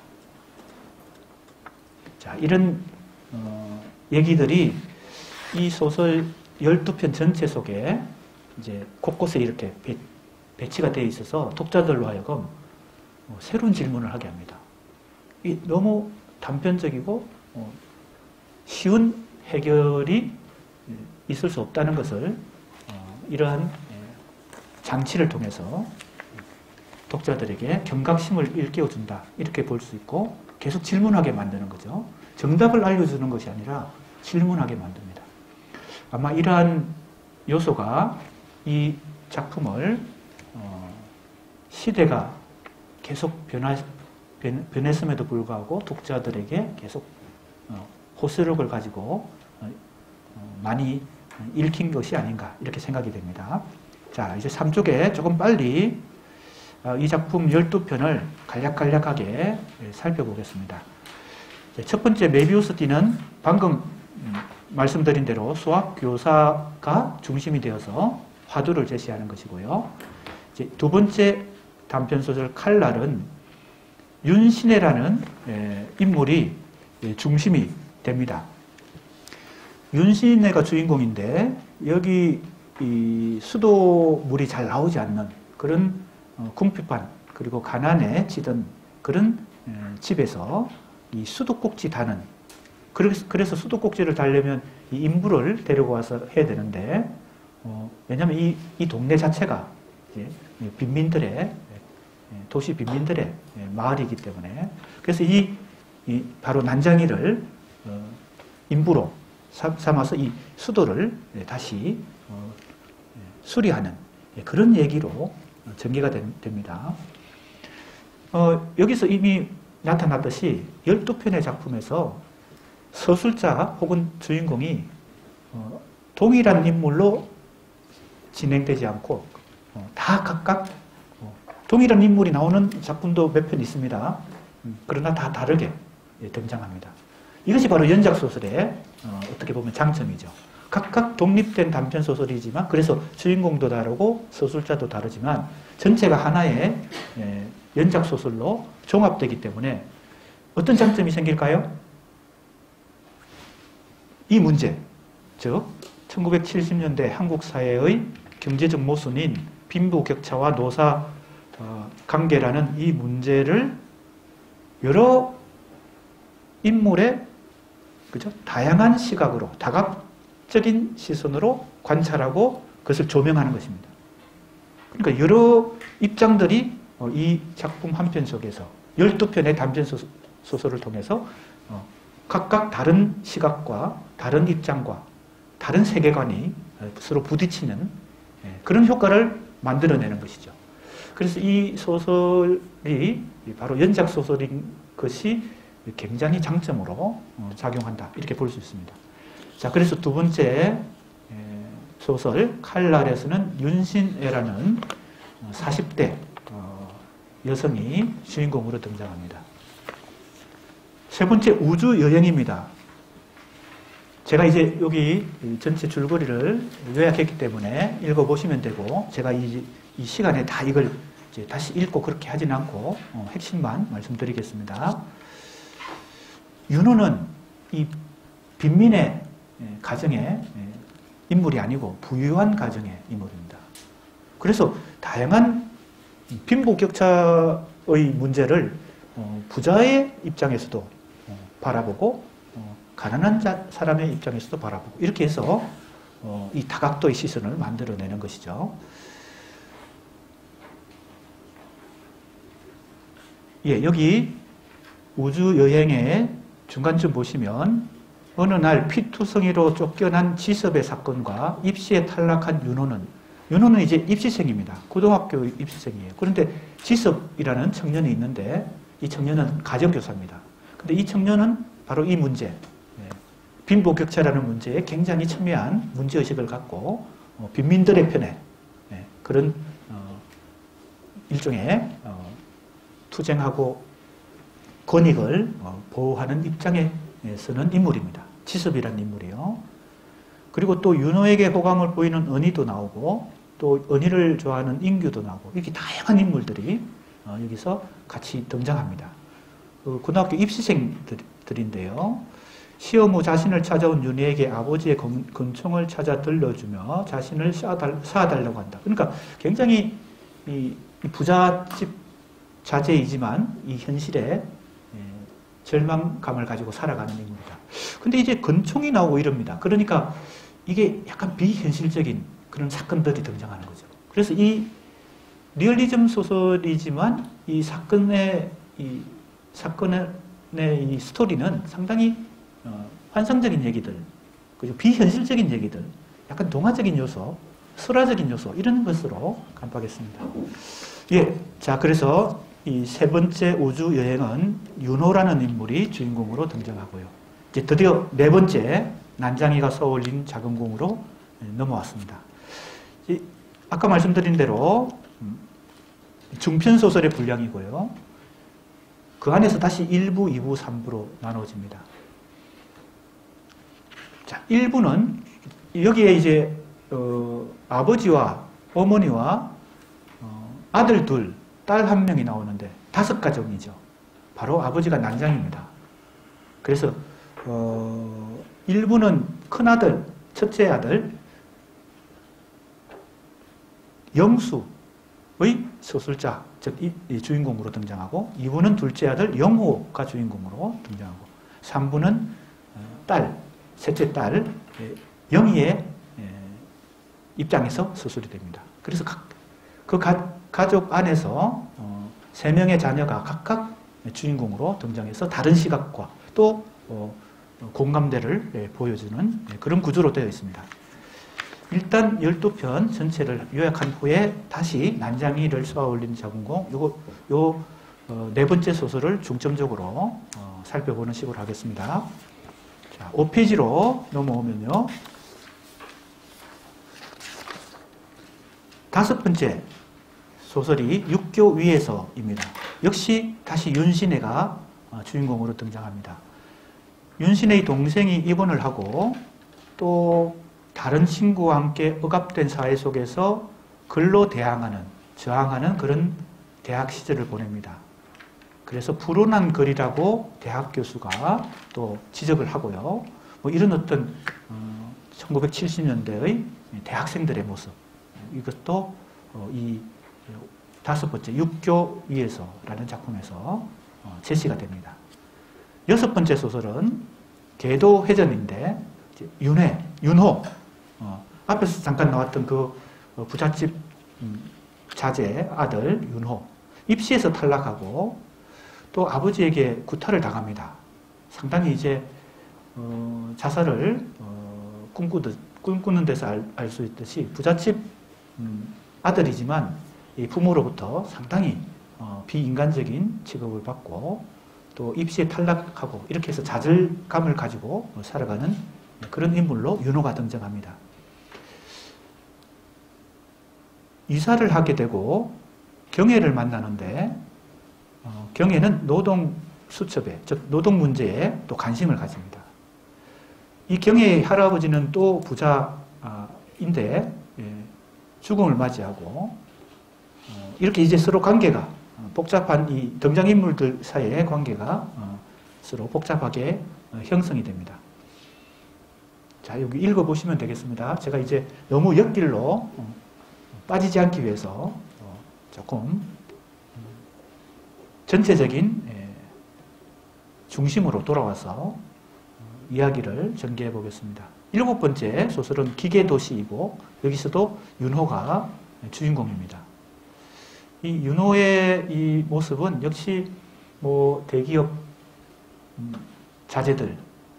자, 이런 얘기들이 이 소설 12편 전체 속에 이제 곳곳에 이렇게 배치가 되어 있어서 독자들로 하여금 새로운 질문을 하게 합니다. 이 너무 단편적이고 쉬운 해결이 있을 수 없다는 것을 이러한 장치를 통해서 독자들에게 경각심을 일깨워준다. 이렇게 볼 수 있고 계속 질문하게 만드는 거죠. 정답을 알려주는 것이 아니라 질문하게 만듭니다. 아마 이러한 요소가 이 작품을 시대가 계속 변했음에도 불구하고 독자들에게 계속 호소력을 가지고 많이 읽힌 것이 아닌가 이렇게 생각이 됩니다. 자, 이제 3쪽에 조금 빨리 이 작품 12편을 간략간략하게 살펴보겠습니다. 첫 번째 메비우스 띠는 방금 말씀드린 대로 수학 교사가 중심이 되어서 화두를 제시하는 것이고요. 이제 두 번째 단편소설 칼날은 윤신혜라는 인물이 중심이 됩니다. 윤신혜가 주인공인데 여기 이 수도물이 잘 나오지 않는 그런 궁핍한 그리고 가난에 치던 그런 집에서 이 수도꼭지 다는 그래서 수도꼭지를 달려면 이 인부를 데리고 와서 해야 되는데 왜냐하면 이 동네 자체가 이제 빈민들의 도시 빈민들의 마을이기 때문에 그래서 이 바로 난장이를 인부로 삼아서 이 수도를 다시 수리하는 그런 얘기로 전개가 됩니다. 여기서 이미 나타났듯이 12편의 작품에서 서술자 혹은 주인공이 동일한 인물로 진행되지 않고 다 각각 동일한 인물이 나오는 작품도 몇 편 있습니다. 그러나 다 다르게 등장합니다. 이것이 바로 연작소설의 어떻게 보면 장점이죠. 각각 독립된 단편소설이지만 그래서 주인공도 다르고 서술자도 다르지만 전체가 하나의 연작소설로 종합되기 때문에 어떤 장점이 생길까요? 이 문제, 즉 1970년대 한국 사회의 경제적 모순인 빈부격차와 노사 관계라는 이 문제를 여러 인물의 그죠? 다양한 시각으로 다각적인 시선으로 관찰하고 그것을 조명하는 것입니다. 그러니까 여러 입장들이 이 작품 한 편 속에서 12편의 단편 소설을 통해서 각각 다른 시각과 다른 입장과 다른 세계관이 서로 부딪히는 그런 효과를 만들어내는 것이죠. 그래서 이 소설이 바로 연작 소설인 것이 굉장히 장점으로 작용한다 이렇게 볼 수 있습니다. 자, 그래서 두 번째 소설 칼날에서는 윤신애라는 40대 여성이 주인공으로 등장합니다. 세 번째 우주 여행입니다. 제가 이제 여기 전체 줄거리를 요약했기 때문에 읽어보시면 되고 제가 이 시간에 다 이걸 이제 다시 읽고 그렇게 하진 않고 핵심만 말씀드리겠습니다. 윤호는 이 빈민의 가정의 인물이 아니고 부유한 가정의 인물입니다. 그래서 다양한 빈부격차의 문제를 부자의 입장에서도 바라보고 가난한 사람의 입장에서도 바라보고 이렇게 해서 이 다각도의 시선을 만들어내는 것이죠. 예, 여기 우주여행의 중간쯤 보시면 어느 날 피투성이로 쫓겨난 지섭의 사건과 입시에 탈락한 윤호는 이제 입시생입니다. 고등학교 입시생이에요. 그런데 지섭이라는 청년이 있는데 이 청년은 가정교사입니다. 근데 이 청년은 바로 이 문제, 빈부격차라는 문제에 굉장히 첨예한 문제의식을 갖고 빈민들의 편에 그런 일종의 투쟁하고 권익을 보호하는 입장에 서는 인물입니다. 지섭이라는 인물이요. 그리고 또 윤호에게 호감을 보이는 은희도 나오고 또 은희를 좋아하는 인규도 나오고 이렇게 다양한 인물들이 여기서 같이 등장합니다. 고등학교 입시생들인데요. 시험 후 자신을 찾아온 윤희에게 아버지의 금총을 찾아 들려주며 자신을 쌓아달라고 한다. 그러니까 굉장히 이 부잣집 자제이지만 이 현실에 절망감을 가지고 살아가는 인물이다. 근데 이제 권총이 나오고 이럽니다. 그러니까 이게 약간 비현실적인 그런 사건들이 등장하는 거죠. 그래서 이 리얼리즘 소설이지만 이 사건의 이 스토리는 상당히 환상적인 얘기들, 그리고 비현실적인 얘기들, 약간 동화적인 요소, 설화적인 요소 이런 것으로 간파하겠습니다. 예, 자 그래서 이 세 번째 우주 여행은 윤호라는 인물이 주인공으로 등장하고요. 이제 드디어 네 번째 난장이가 쏘올린 작은 공으로 넘어왔습니다. 아까 말씀드린 대로 중편 소설의 분량이고요. 그 안에서 다시 1부, 2부, 3부로 나눠집니다. 자, 1부는 여기에 이제 아버지와 어머니와 아들 둘, 딸 한 명이 나오는데 5가정이죠. 바로 아버지가 난장입니다. 그래서 1부는 큰아들, 첫째 아들 영수의 서술자, 즉 이 주인공으로 등장하고 2부는 둘째 아들 영호가 주인공으로 등장하고 3부는 딸, 셋째 딸 영희의 입장에서 서술이 됩니다. 그래서 그 가족 안에서 3명의 자녀가 각각 주인공으로 등장해서 다른 시각과 또 공감대를 보여주는 그런 구조로 되어 있습니다. 일단 12편 전체를 요약한 후에 다시 난장이를 쏘아올린 작은 공, 요 네 번째 소설을 중점적으로 살펴보는 식으로 하겠습니다. 자, 5페이지로 넘어오면요. 5번째 소설이 육교 위에서입니다. 역시 다시 윤신혜가 주인공으로 등장합니다. 윤신혜의 동생이 입원을 하고 또 다른 친구와 함께 억압된 사회 속에서 글로 대항하는, 저항하는 그런 대학 시절을 보냅니다. 그래서 불온한 글이라고 대학 교수가 또 지적을 하고요. 뭐 이런 어떤 1970년대의 대학생들의 모습, 이것도 이 5번째 육교 위에서라는 작품에서 제시가 됩니다. 6번째 소설은 계도회전인데 윤호, 앞에서 잠깐 나왔던 그 부잣집 자제 아들 윤호, 입시에서 탈락하고 또 아버지에게 구타를 당합니다. 상당히 이제 자살을 꿈꾸는 데서 알 수 있듯이 부잣집 아들이지만 이 부모로부터 상당히 비인간적인 취급을 받고 또 입시에 탈락하고 이렇게 해서 좌절감을 가지고 살아가는 그런 인물로 윤호가 등장합니다. 이사를 하게 되고 경혜를 만나는데 경혜는 노동 수첩에, 즉 노동 문제에 또 관심을 가집니다. 이 경혜의 할아버지는 또 부자인데 죽음을 맞이하고 이렇게 이제 서로 관계가 복잡한 이 등장인물들 사이의 관계가 서로 복잡하게 형성이 됩니다. 자, 여기 읽어보시면 되겠습니다. 제가 이제 너무 옆길로 빠지지 않기 위해서 조금 전체적인 중심으로 돌아와서 이야기를 전개해 보겠습니다. 7번째 소설은 기계도시이고 여기서도 윤호가 주인공입니다. 이 윤호의 이 모습은 역시 뭐 대기업 자제들,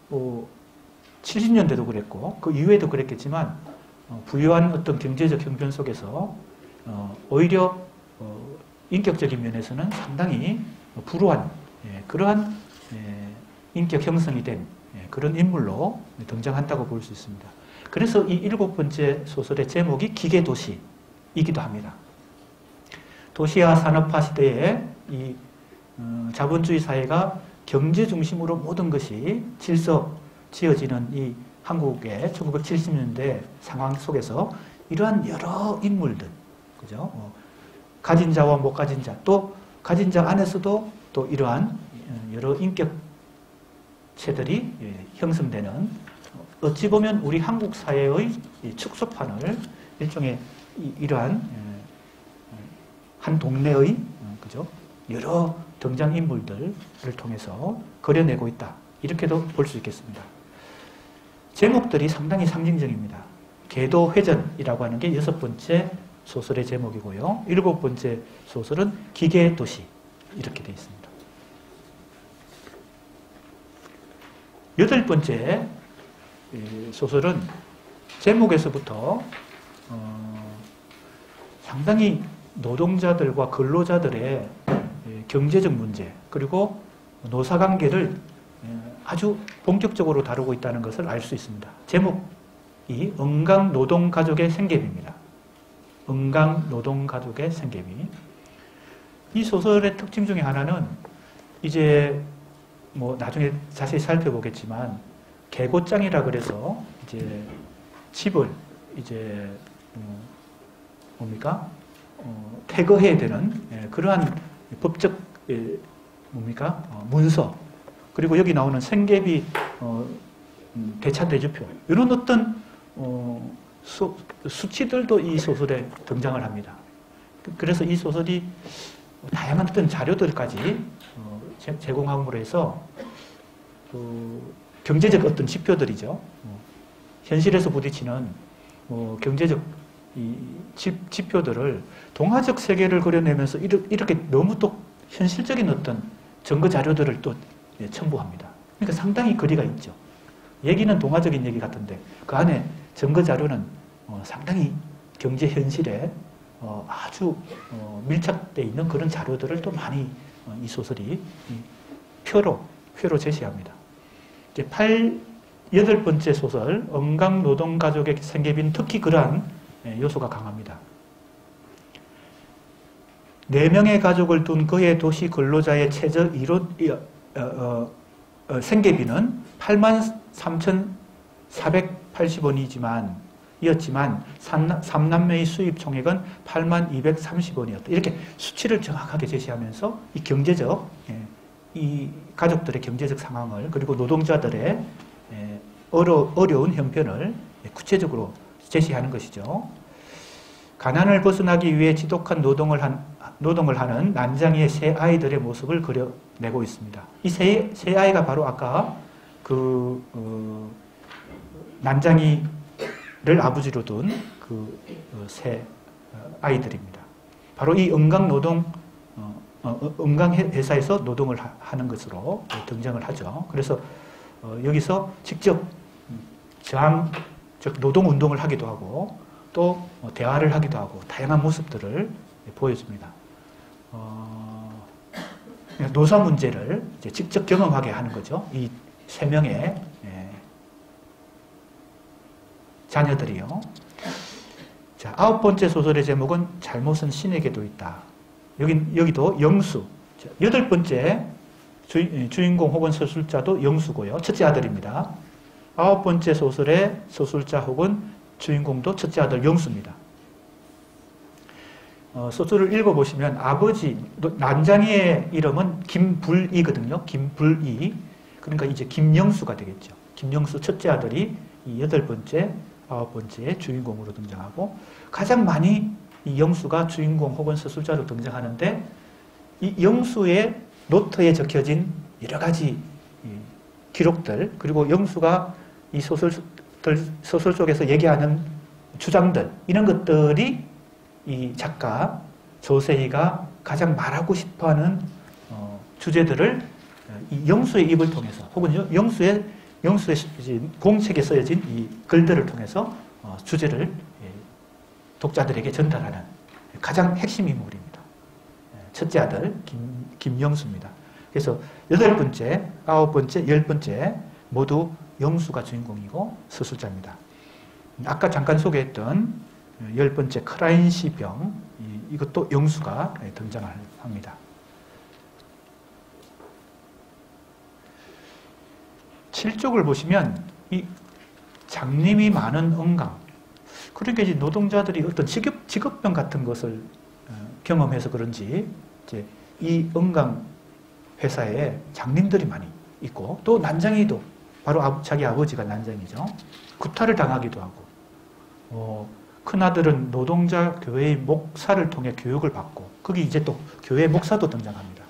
70년대도 그랬고 그 이후에도 그랬겠지만 부유한 어떤 경제적 형편 속에서 오히려 인격적인 면에서는 상당히 불우한 그러한 인격 형성이 된 그런 인물로 등장한다고 볼 수 있습니다. 그래서 이 7번째 소설의 제목이 기계도시이기도 합니다. 도시화 산업화 시대에 이 자본주의 사회가 경제 중심으로 모든 것이 지어지는 이 한국의 1970년대 상황 속에서 이러한 여러 인물들, 그죠? 가진 자와 못 가진 자, 또 가진 자 안에서도 또 이러한 여러 인격체들이 형성되는 어찌 보면 우리 한국 사회의 축소판을 일종의 이러한 한 동네의 그죠? 여러 등장인물들을 통해서 그려내고 있다. 이렇게도 볼 수 있겠습니다. 제목들이 상당히 상징적입니다. 계도회전이라고 하는 게 6번째 소설의 제목이고요. 7번째 소설은 기계도시 이렇게 되어 있습니다. 8번째 소설은 제목에서부터 상당히 노동자들과 근로자들의 경제적 문제 그리고 노사관계를 아주 본격적으로 다루고 있다는 것을 알 수 있습니다. 제목이 응강노동가족의 생계비입니다. 응강노동가족의 생계비. 이 소설의 특징 중에 하나는 이제 뭐 나중에 자세히 살펴보겠지만 계고장이라 그래서 이제 집을 이제 뭡니까? 퇴거해야 되는 그러한 법적 문서, 그리고 여기 나오는 생계비 대차 대주표, 이런 어떤 수치들도 이 소설에 등장을 합니다. 그래서 이 소설이 다양한 어떤 자료들까지 제공함으로 해서 경제적 어떤 지표들이죠. 현실에서 부딪히는 경제적 이 지표들을 동화적 세계를 그려내면서 이렇게 너무 또 현실적인 어떤 증거 자료들을 또 첨부합니다. 그러니까 상당히 거리가 있죠. 얘기는 동화적인 얘기 같은데 그 안에 증거 자료는 상당히 경제 현실에 아주 밀착되어 있는 그런 자료들을 또 많이 이 소설이 표로 제시합니다. 이제 8번째 소설 응강노동가족의 생계비는 특히 그러한 요소가 강합니다. 4명의 가족을 둔 그의 도시 근로자의 최저 생계비는 83,480원이지만 3남매의 수입 총액은 8230원이었다. 이렇게 수치를 정확하게 제시하면서 이 경제적, 이 가족들의 경제적 상황을, 그리고 노동자들의 어려운 형편을 구체적으로 제시하는 것이죠. 가난을 벗어나기 위해 지독한 노동을 하는 난장이의 세 아이들의 모습을 그려내고 있습니다. 이 세 아이가 바로 아까 난장이를 아버지로 둔 그 세 아이들입니다. 바로 이 응강회사에서 노동을 하는 것으로 등장을 하죠. 그래서 여기서 직접 즉 노동운동을 하기도 하고 또 대화를 하기도 하고 다양한 모습들을 보여줍니다. 노사 문제를 이제 직접 경험하게 하는 거죠. 이 3명의 자녀들이요. 자, 9번째 소설의 제목은 잘못은 신에게도 있다. 여기도 영수. 8번째 주인공 혹은 서술자도 영수고요. 첫째 아들입니다. 9번째 소설의 서술자 혹은 주인공도 첫째 아들 영수입니다. 소설을 읽어보시면 아버지, 난장이의 이름은 김불이거든요. 김불이. 그러니까 이제 김영수가 되겠죠. 김영수 첫째 아들이 이 8번째, 9번째 주인공으로 등장하고 가장 많이 이 영수가 주인공 혹은 서술자로 등장하는데 이 영수의 노트에 적혀진 여러 가지 기록들, 그리고 영수가 이 소설 속에서 얘기하는 주장들, 이런 것들이 이 작가 조세희가 가장 말하고 싶어하는 주제들을 이 영수의 입을 통해서 혹은 영수의 공책에 쓰여진 이 글들을 통해서 주제를 독자들에게 전달하는 가장 핵심 인물입니다. 첫째 아들 김영수입니다. 그래서 8번째, 9번째, 10번째 모두 영수가 주인공이고 서술자입니다. 아까 잠깐 소개했던 10번째 크라인시병, 이것도 영수가 등장을 합니다. 실족을 보시면 이 장님이 많은 응강, 그러니까 이제 노동자들이 어떤 직업병 같은 것을 경험해서 그런지 이제 이 응강 회사에 장님들이 많이 있고 또 난장이도 바로 자기 아버지가 난장이죠. 구타를 당하기도 하고 큰아들은 노동자 교회의 목사를 통해 교육을 받고 거기 이제 또 교회 목사도 등장합니다.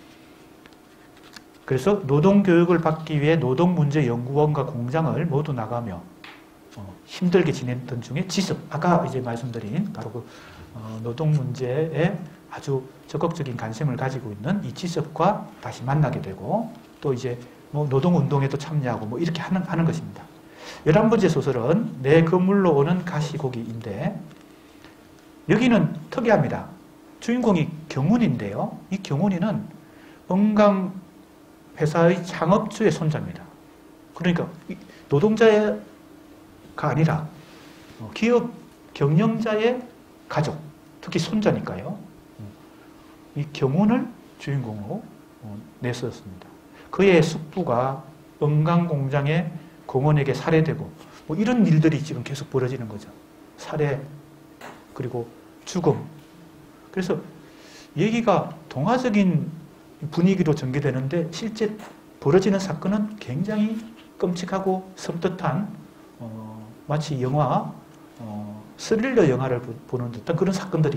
그래서 노동교육을 받기 위해 노동문제연구원과 공장을 모두 나가며 힘들게 지냈던 중에 지습, 아까 이제 말씀드린 바로 그 노동 문제에 아주 적극적인 관심을 가지고 있는 이 지습과 다시 만나게 되고 또 이제 뭐 노동운동에도 참여하고 뭐 이렇게 하는 것입니다. 11번째 소설은 내 그물로 오는 가시고기인데 여기는 특이합니다. 주인공이 경운인데요. 이 경운이는 회사의 창업주의 손자입니다. 그러니까 노동자가 아니라 기업 경영자의 가족, 특히 손자니까요. 이 경운을 주인공으로 냈었습니다. 그의 숙부가 은강공장의 공원에게 살해되고 뭐 이런 일들이 지금 계속 벌어지는 거죠. 살해 그리고 죽음. 그래서 얘기가 동화적인 분위기로 전개되는데 실제 벌어지는 사건은 굉장히 끔찍하고 섬뜩한 마치 영화 스릴러 영화를 보는 듯한 그런 사건들이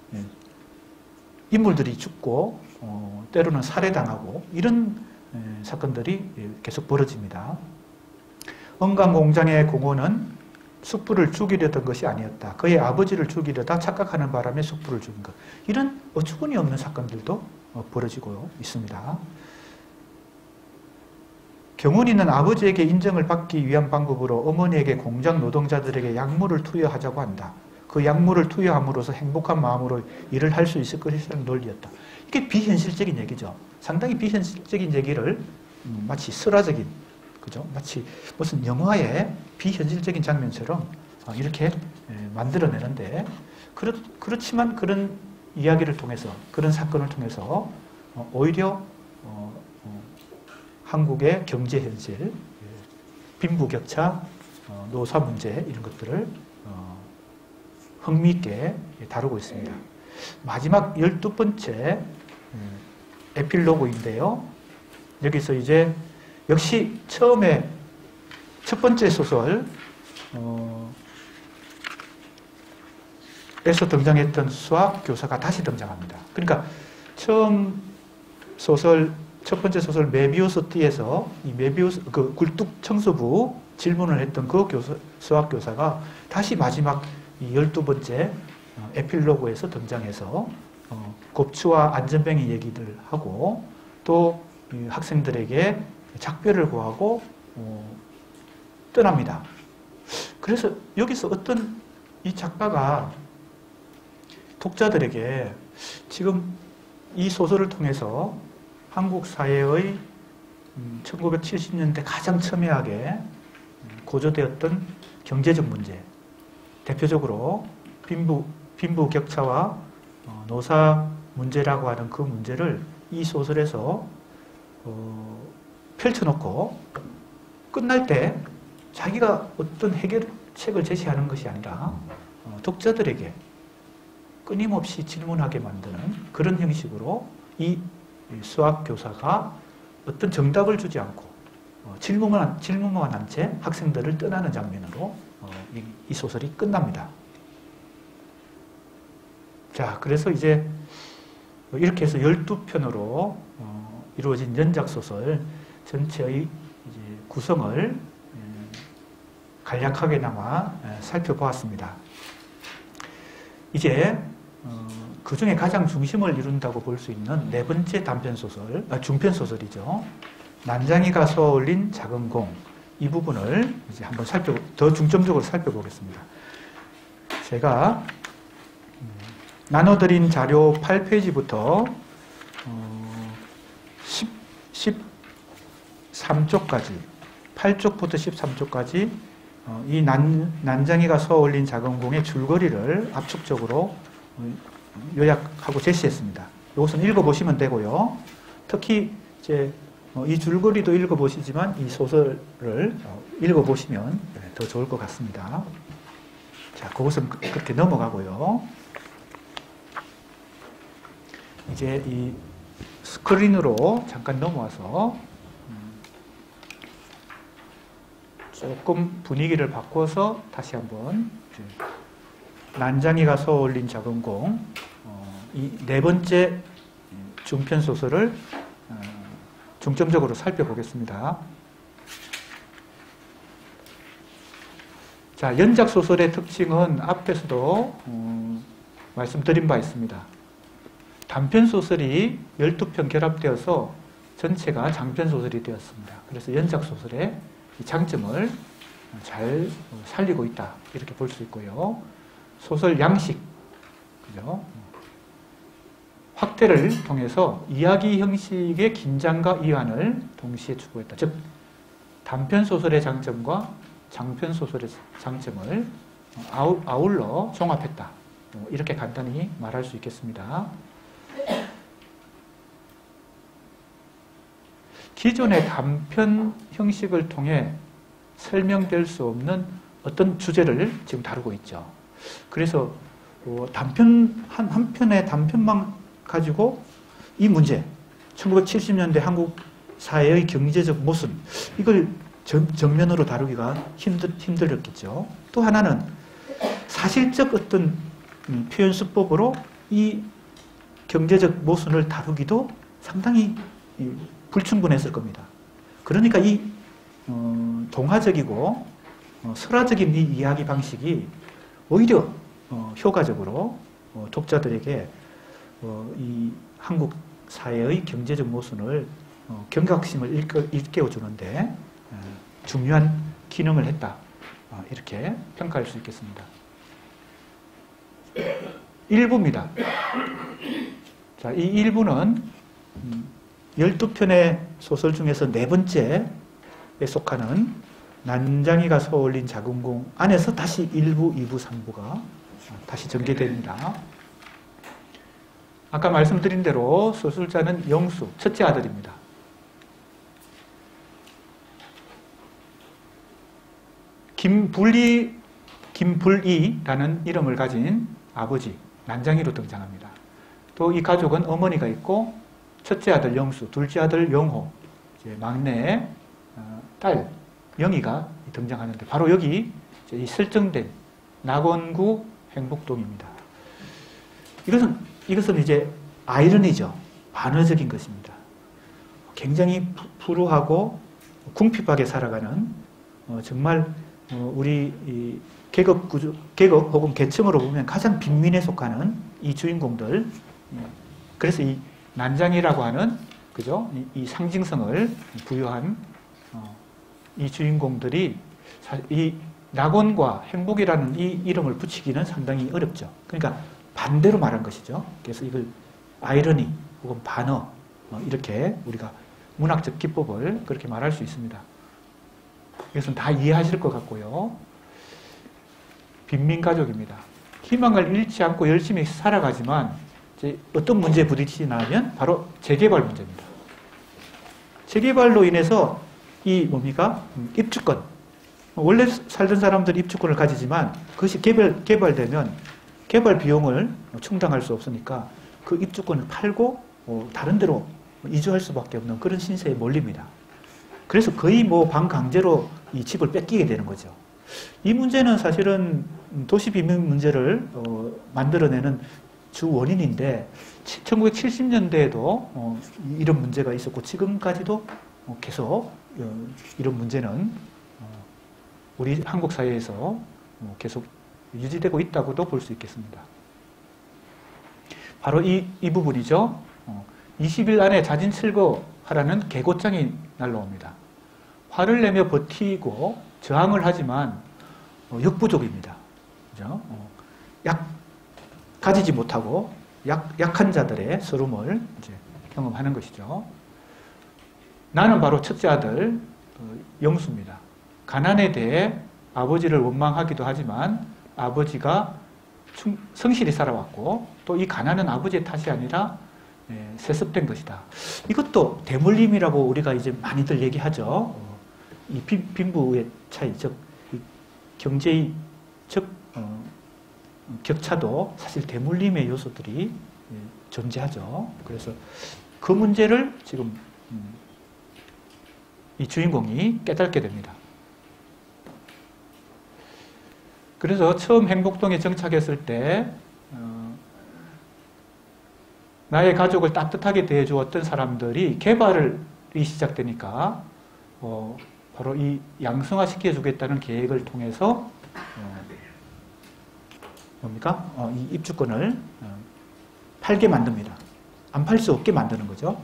인물들이 죽고 때로는 살해당하고 이런 사건들이 계속 벌어집니다. 은강공장의 공원은 숙부를 죽이려던 것이 아니었다. 그의 아버지를 죽이려다 착각하는 바람에 숙부를 죽인 것. 이런 어처구니 없는 사건들도 벌어지고 있습니다. 경운이는 아버지에게 인정을 받기 위한 방법으로 어머니에게 공장 노동자들에게 약물을 투여하자고 한다. 그 약물을 투여함으로써 행복한 마음으로 일을 할 수 있을 것이라는 논리였다. 이게 비현실적인 얘기죠. 상당히 비현실적인 얘기를 마치 설화적인, 그죠? 마치 무슨 영화의 비현실적인 장면처럼 이렇게 만들어내는데 그렇지만 그런 이야기를 통해서 그런 사건을 통해서 오히려 한국의 경제 현실, 빈부격차, 노사 문제 이런 것들을 흥미있게 다루고 있습니다. 마지막 12번째 에필로그인데요. 여기서 이제 역시 처음에 첫 번째 소설 에서 등장했던 수학 교사가 다시 등장합니다. 그러니까 처음 소설 첫 번째 소설 메비우스 띠에서 이 메비우스 그 굴뚝 청소부 질문을 했던 그 수학 교사가 다시 마지막 이 12번째 에필로그에서 등장해서 곱추와 안전뱅이 얘기들 하고 또 학생들에게 작별을 구하고 떠납니다. 그래서 여기서 어떤 이 작가가 독자들에게 지금 이 소설을 통해서 한국 사회의 1970년대 가장 첨예하게 고조되었던 경제적 문제, 대표적으로 빈부격차와 노사 문제라고 하는 그 문제를 이 소설에서 펼쳐놓고 끝날 때 자기가 어떤 해결책을 제시하는 것이 아니라 독자들에게 끊임없이 질문하게 만드는 그런 형식으로 이 수학 교사가 어떤 정답을 주지 않고 질문만 한 채 학생들을 떠나는 장면으로 이 소설이 끝납니다. 자, 그래서 이제 이렇게 해서 12편으로 이루어진 연작소설 전체의 이제 구성을 간략하게나마 살펴보았습니다. 이제 그 중에 가장 중심을 이룬다고 볼 수 있는 네 번째 중편소설이죠. 난장이가 쏘아올린 작은 공. 이 부분을 이제 한번 더 중점적으로 살펴보겠습니다. 제가 나눠드린 자료 8페이지부터 13쪽까지 8쪽부터 13쪽까지 이 난장이가 쏘아올린 작은 공의 줄거리를 압축적으로 요약하고 제시했습니다. 이것은 읽어보시면 되고요. 특히 이제 이 줄거리도 읽어보시지만 이 소설을 읽어보시면 더 좋을 것 같습니다. 자, 그것은 그렇게 넘어가고요. 이제 이 스크린으로 잠깐 넘어와서 조금 분위기를 바꿔서 다시 한번 난장이가 쏘아올린 작은 공, 이 네 번째 중편 소설을 중점적으로 살펴보겠습니다. 자, 연작 소설의 특징은 앞에서도 말씀드린 바 있습니다. 단편 소설이 12편 결합되어서 전체가 장편 소설이 되었습니다. 그래서 연작 소설의 이 장점을 잘 살리고 있다, 이렇게 볼 수 있고요. 소설 양식, 그죠? 확대를 통해서 이야기 형식의 긴장과 이완을 동시에 추구했다. 즉 단편 소설의 장점과 장편 소설의 장점을 아울러 종합했다. 이렇게 간단히 말할 수 있겠습니다. 기존의 단편 형식을 통해 설명될 수 없는 어떤 주제를 지금 다루고 있죠. 그래서 한 편의 단편만 가지고 이 문제, 1970년대 한국 사회의 경제적 모순, 이걸 정면으로 다루기가 힘들었겠죠. 또 하나는 사실적 어떤 표현 수법으로 이 경제적 모순을 다루기도 상당히 불충분했을 겁니다. 그러니까 이 동화적이고 설화적인 이 이야기 방식이 오히려 효과적으로 독자들에게 이 한국 사회의 경제적 모순을 경각심을 일깨워주는데 중요한 기능을 했다. 이렇게 평가할 수 있겠습니다. 1부입니다. 자, 이 1부는 12편의 소설 중에서 네 번째에 속하는 난장이가 서올린 작은 공 안에서 다시 1부, 2부, 3부가 다시 전개됩니다. 아까 말씀드린 대로 소설자는 영수, 첫째 아들입니다. 김불이라는 이름을 가진 아버지, 난장이로 등장합니다. 또 이 가족은 어머니가 있고 첫째 아들 영수, 둘째 아들 영호, 이제 막내 딸 영희가 등장하는데 바로 여기 이 설정된 낙원구 행복동입니다. 이것은 이제 아이러니죠. 반어적인 것입니다. 굉장히 불우하고 궁핍하게 살아가는 정말 우리 이 계급 혹은 계층으로 보면 가장 빈민에 속하는 이 주인공들. 그래서 이 난장이라고 하는 그죠? 이 상징성을 부여한 이 주인공들이 이 낙원과 행복이라는 이 이름을 붙이기는 상당히 어렵죠. 그러니까 반대로 말한 것이죠. 그래서 이걸 아이러니 혹은 반어 이렇게 우리가 문학적 기법을 그렇게 말할 수 있습니다. 이것은 다 이해하실 것 같고요. 빈민가족입니다. 희망을 잃지 않고 열심히 살아가지만 이제 어떤 문제에 부딪히냐면 바로 재개발 문제입니다. 재개발로 인해서 이 뭡니까? 입주권. 원래 살던 사람들이 입주권을 가지지만 그것이 개발되면 개발 비용을 충당할 수 없으니까 그 입주권을 팔고 다른 데로 이주할 수밖에 없는 그런 신세에 몰립니다. 그래서 거의 뭐 반강제로 이 집을 뺏기게 되는 거죠. 이 문제는 사실은 도시 빈민 문제를 만들어내는 주 원인인데 1970년대에도 이런 문제가 있었고 지금까지도 계속 이런 문제는 우리 한국 사회에서 계속 유지되고 있다고도 볼 수 있겠습니다. 바로 이 부분이죠. 20일 안에 자진 철거하라는 계고장이 날라옵니다. 화를 내며 버티고 저항을 하지만 역부족입니다. 그죠? 가지지 못하고 약한 자들의 서름을 이제 경험하는 것이죠. 나는 바로 첫째 아들 영수입니다. 가난에 대해 아버지를 원망하기도 하지만 아버지가 성실히 살아왔고 또 이 가난은 아버지의 탓이 아니라 세습된 것이다. 이것도 대물림이라고 우리가 이제 많이들 얘기하죠. 이 빈부의 차이, 즉 경제의 격차도 사실 대물림의 요소들이 존재하죠. 그래서 그 문제를 지금 이 주인공이 깨닫게 됩니다. 그래서 처음 행복동에 정착했을 때 나의 가족을 따뜻하게 대해주었던 사람들이 개발이 시작되니까 바로 이 양성화시켜주겠다는 계획을 통해서 뭡니까? 이 입주권을 팔게 만듭니다. 안 팔 수 없게 만드는 거죠.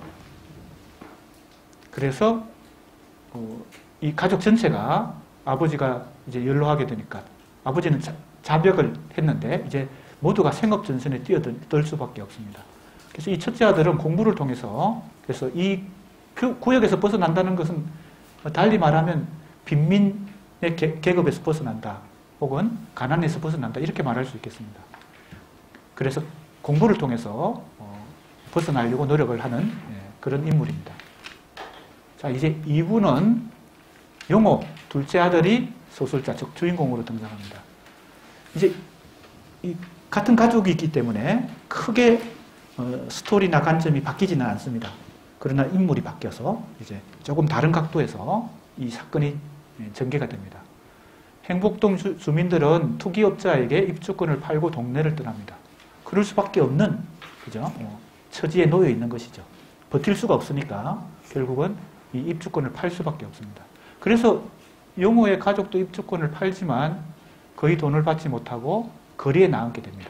그래서 이 가족 전체가 아버지가 이제 연로하게 되니까 아버지는 자벽을 했는데 이제 모두가 생업전선에 뛰어들 수밖에 없습니다. 그래서 이 첫째 아들은 공부를 통해서 그래서 이 구역에서 벗어난다는 것은 달리 말하면 빈민의 계급에서 벗어난다. 혹은 가난에서 벗어난다. 이렇게 말할 수 있겠습니다. 그래서 공부를 통해서 벗어나려고 노력을 하는 그런 인물입니다. 자, 이제 2부는 용호, 둘째 아들이 소설자, 즉 주인공으로 등장합니다. 이제 이 같은 가족이 있기 때문에 크게 스토리나 관점이 바뀌지는 않습니다. 그러나 인물이 바뀌어서 이제 조금 다른 각도에서 이 사건이 전개가 됩니다. 행복동 주민들은 투기업자에게 입주권을 팔고 동네를 떠납니다. 그럴 수밖에 없는, 그죠? 처지에 놓여 있는 것이죠. 버틸 수가 없으니까 결국은 이 입주권을 팔 수밖에 없습니다. 그래서 용호의 가족도 입주권을 팔지만 거의 돈을 받지 못하고 거리에 나앉게 됩니다.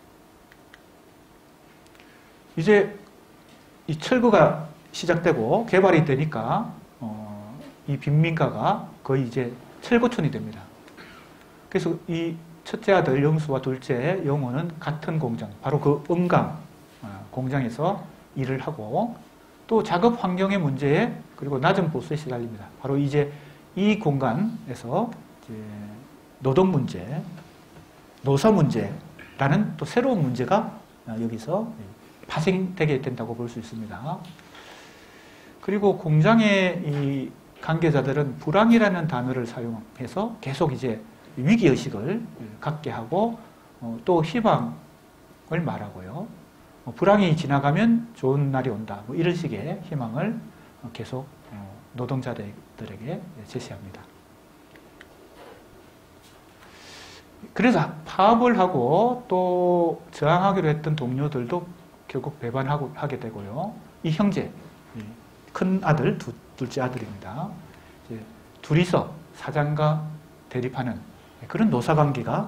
이제 이 철거가 시작되고 개발이 되니까 이 빈민가가 거의 이제 철거촌이 됩니다. 그래서 이 첫째 아들 영수와 둘째 영호는 같은 공장, 바로 그 은강 공장에서 일을 하고 또 작업 환경의 문제에 그리고 낮은 보수에 시달립니다. 바로 이제 이 공간에서 이제 노동 문제, 노사 문제라는 또 새로운 문제가 여기서 파생되게 된다고 볼 수 있습니다. 그리고 공장의 이 관계자들은 불황이라는 단어를 사용해서 계속 이제 위기의식을 갖게 하고 또 희망을 말하고요. 불황이 지나가면 좋은 날이 온다. 뭐 이런 식의 희망을 계속 노동자들에게 제시합니다. 그래서 파업을 하고 또 저항하기로 했던 동료들도 결국 배반하게 되고요. 이 형제, 큰 아들, 둘째 아들입니다. 이제 둘이서 사장과 대립하는 그런 노사관계가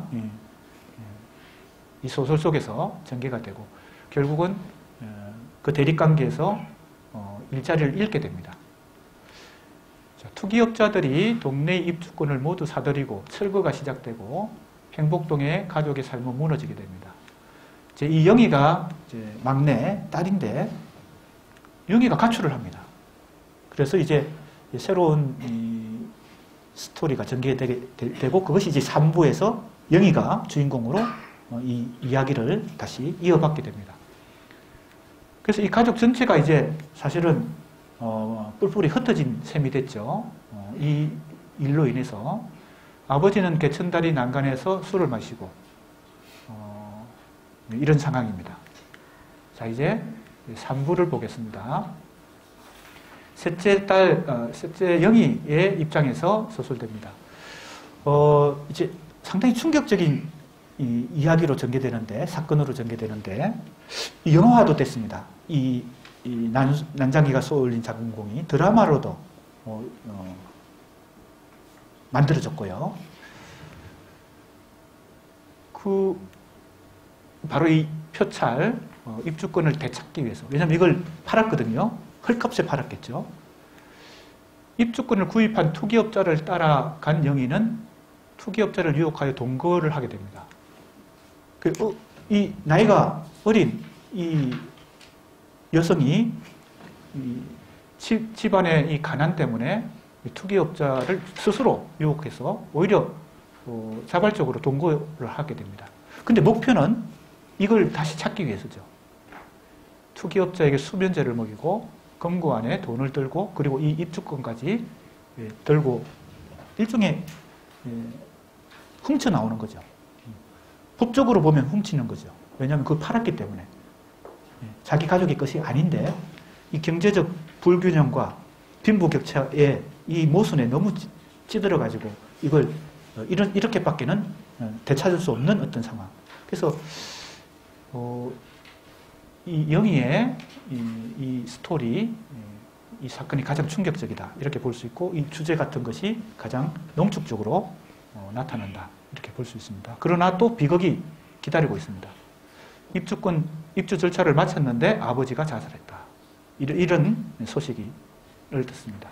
이 소설 속에서 전개가 되고 결국은 그 대립관계에서 일자리를 잃게 됩니다. 자, 투기업자들이 동네 입주권을 모두 사들이고 철거가 시작되고 행복동의 가족의 삶은 무너지게 됩니다. 이제 이 영희가 이제 막내 딸인데 영희가 가출을 합니다. 그래서 이제 새로운 이 스토리가 전개되고 그것이 이제 3부에서 영희가 주인공으로 이 이야기를 다시 이어받게 됩니다. 그래서 이 가족 전체가 이제 사실은 뿔뿔이 흩어진 셈이 됐죠. 이 일로 인해서 아버지는 개천다리 난간에서 술을 마시고 이런 상황입니다. 자, 이제 3부를 보겠습니다. 셋째 영희의 입장에서 소설됩니다. 이제 상당히 충격적인 이야기로 전개되는데, 사건으로 전개되는데, 영화화도 됐습니다. 이 난장기가 쏘올린 작은 공이 드라마로도 만들어졌고요. 바로 이 표찰, 입주권을 되찾기 위해서. 왜냐하면 이걸 팔았거든요. 헐값에 팔았겠죠. 입주권을 구입한 투기업자를 따라간 영희는 투기업자를 유혹하여 동거를 하게 됩니다. 이 나이가 어린 이 여성이 집안의 이 가난 때문에 투기업자를 스스로 유혹해서 오히려 자발적으로 동거를 하게 됩니다. 근데 목표는 이걸 다시 찾기 위해서죠. 투기업자에게 수면제를 먹이고 금고 안에 돈을 들고 그리고 이 입주권까지 들고 일종의 훔쳐 나오는 거죠. 법적으로 보면 훔치는 거죠. 왜냐하면 그걸 팔았기 때문에. 자기 가족의 것이 아닌데 이 경제적 불균형과 빈부격차의 이 모순에 너무 찌들어가지고 이걸 이렇게밖에는 되찾을 수 없는 어떤 상황. 그래서 이 영희의 이 스토리, 이 사건이 가장 충격적이다 이렇게 볼 수 있고 이 주제 같은 것이 가장 농축적으로 나타난다 이렇게 볼 수 있습니다. 그러나 또 비극이 기다리고 있습니다. 입주 절차를 마쳤는데 아버지가 자살했다. 이런 소식을 듣습니다.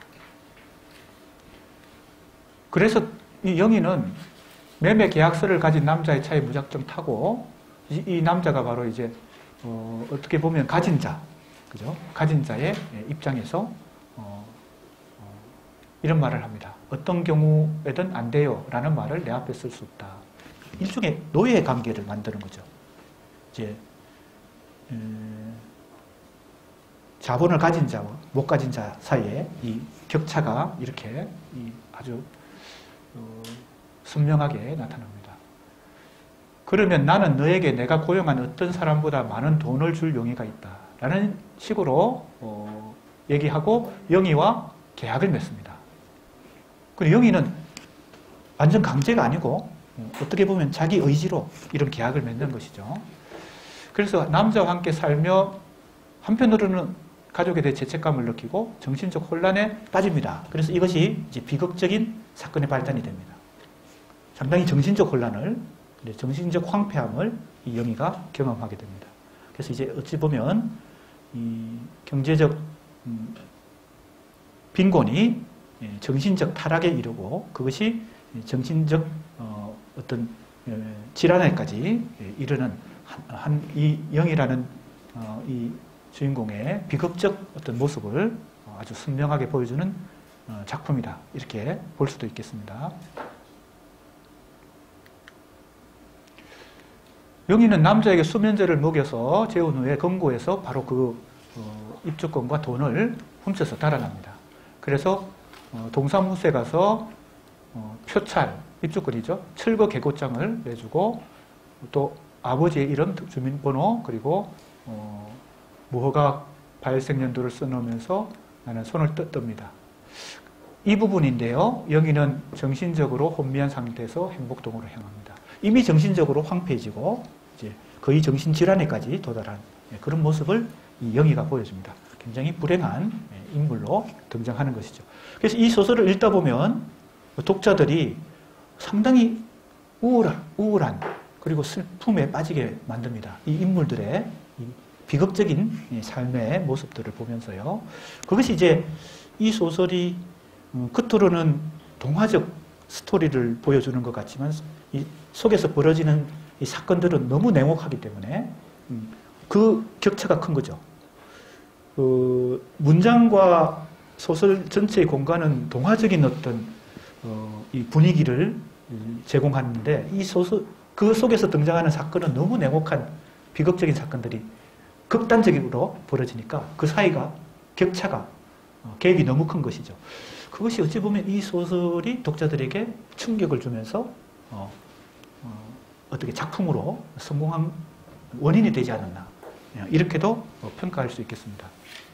그래서 이 영희는 매매 계약서를 가진 남자의 차에 무작정 타고 이 남자가 바로 이제 어떻게 보면 가진 자, 그죠? 가진 자의 입장에서 이런 말을 합니다. 어떤 경우에든 안 돼요 라는 말을 내 앞에 쓸 수 없다. 일종의 노예 관계를 만드는 거죠. 이제 자본을 가진 자와 못 가진 자 사이에 이 격차가 이렇게 아주 선명하게 나타납니다. 그러면 나는 너에게 내가 고용한 어떤 사람보다 많은 돈을 줄 용의가 있다 라는 식으로 얘기하고 영희와 계약을 맺습니다. 그리고 영희는 완전 강제가 아니고 어떻게 보면 자기 의지로 이런 계약을 맺는 것이죠. 그래서 남자와 함께 살며 한편으로는 가족에 대해 죄책감을 느끼고 정신적 혼란에 빠집니다. 그래서 이것이 이제 비극적인 사건의 발단이 됩니다. 상당히 정신적 혼란을, 정신적 황폐함을 이 영희가 경험하게 됩니다. 그래서 이제 어찌 보면 이 경제적 빈곤이 정신적 타락에 이르고 그것이 정신적 어떤 질환에까지 이르는 이 영희라는 이 주인공의 비극적 어떤 모습을 아주 선명하게 보여주는 작품이다. 이렇게 볼 수도 있겠습니다. 영희는 남자에게 수면제를 먹여서 재운 후에 금고에서 바로 그 입주권과 돈을 훔쳐서 달아납니다. 그래서 동사무소에 가서 표찰, 입주권이죠. 철거 개고장을 내주고 또 아버지의 이름, 주민번호, 그리고 무허가 발생 연도를 써놓으면서 나는 손을 떱니다. 이 부분인데요. 영희는 정신적으로 혼미한 상태에서 행복동으로 향합니다. 이미 정신적으로 황폐해지고 이제 거의 정신질환에까지 도달한 그런 모습을 이 영희가 보여줍니다. 굉장히 불행한 인물로 등장하는 것이죠. 그래서 이 소설을 읽다 보면 독자들이 상당히 우울한 그리고 슬픔에 빠지게 만듭니다. 이 인물들의 이 비극적인 삶의 모습들을 보면서요. 그것이 이제 이 소설이 겉으로는 동화적 스토리를 보여주는 것 같지만 이 속에서 벌어지는 이 사건들은 너무 냉혹하기 때문에 그 격차가 큰 거죠. 문장과 소설 전체의 공간은 동화적인 어떤 이 분위기를 제공하는데 이 소설 그 속에서 등장하는 사건은 너무 냉혹한 비극적인 사건들이 극단적으로 벌어지니까 그 사이가 격차가 갭이 너무 큰 것이죠. 그것이 어찌 보면 이 소설이 독자들에게 충격을 주면서 어떻게 작품으로 성공한 원인이 되지 않았나 이렇게도 평가할 수 있겠습니다.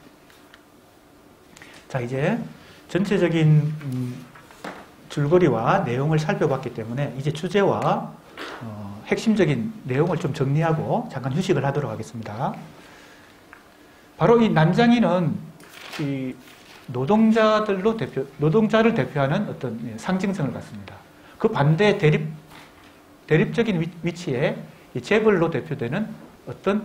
자, 이제 전체적인 줄거리와 내용을 살펴봤기 때문에 이제 주제와 핵심적인 내용을 좀 정리하고 잠깐 휴식을 하도록 하겠습니다. 바로 이 난장이는 이 노동자를 대표하는 어떤 상징성을 갖습니다. 그 반대 대립적인 위치에 이 재벌로 대표되는 어떤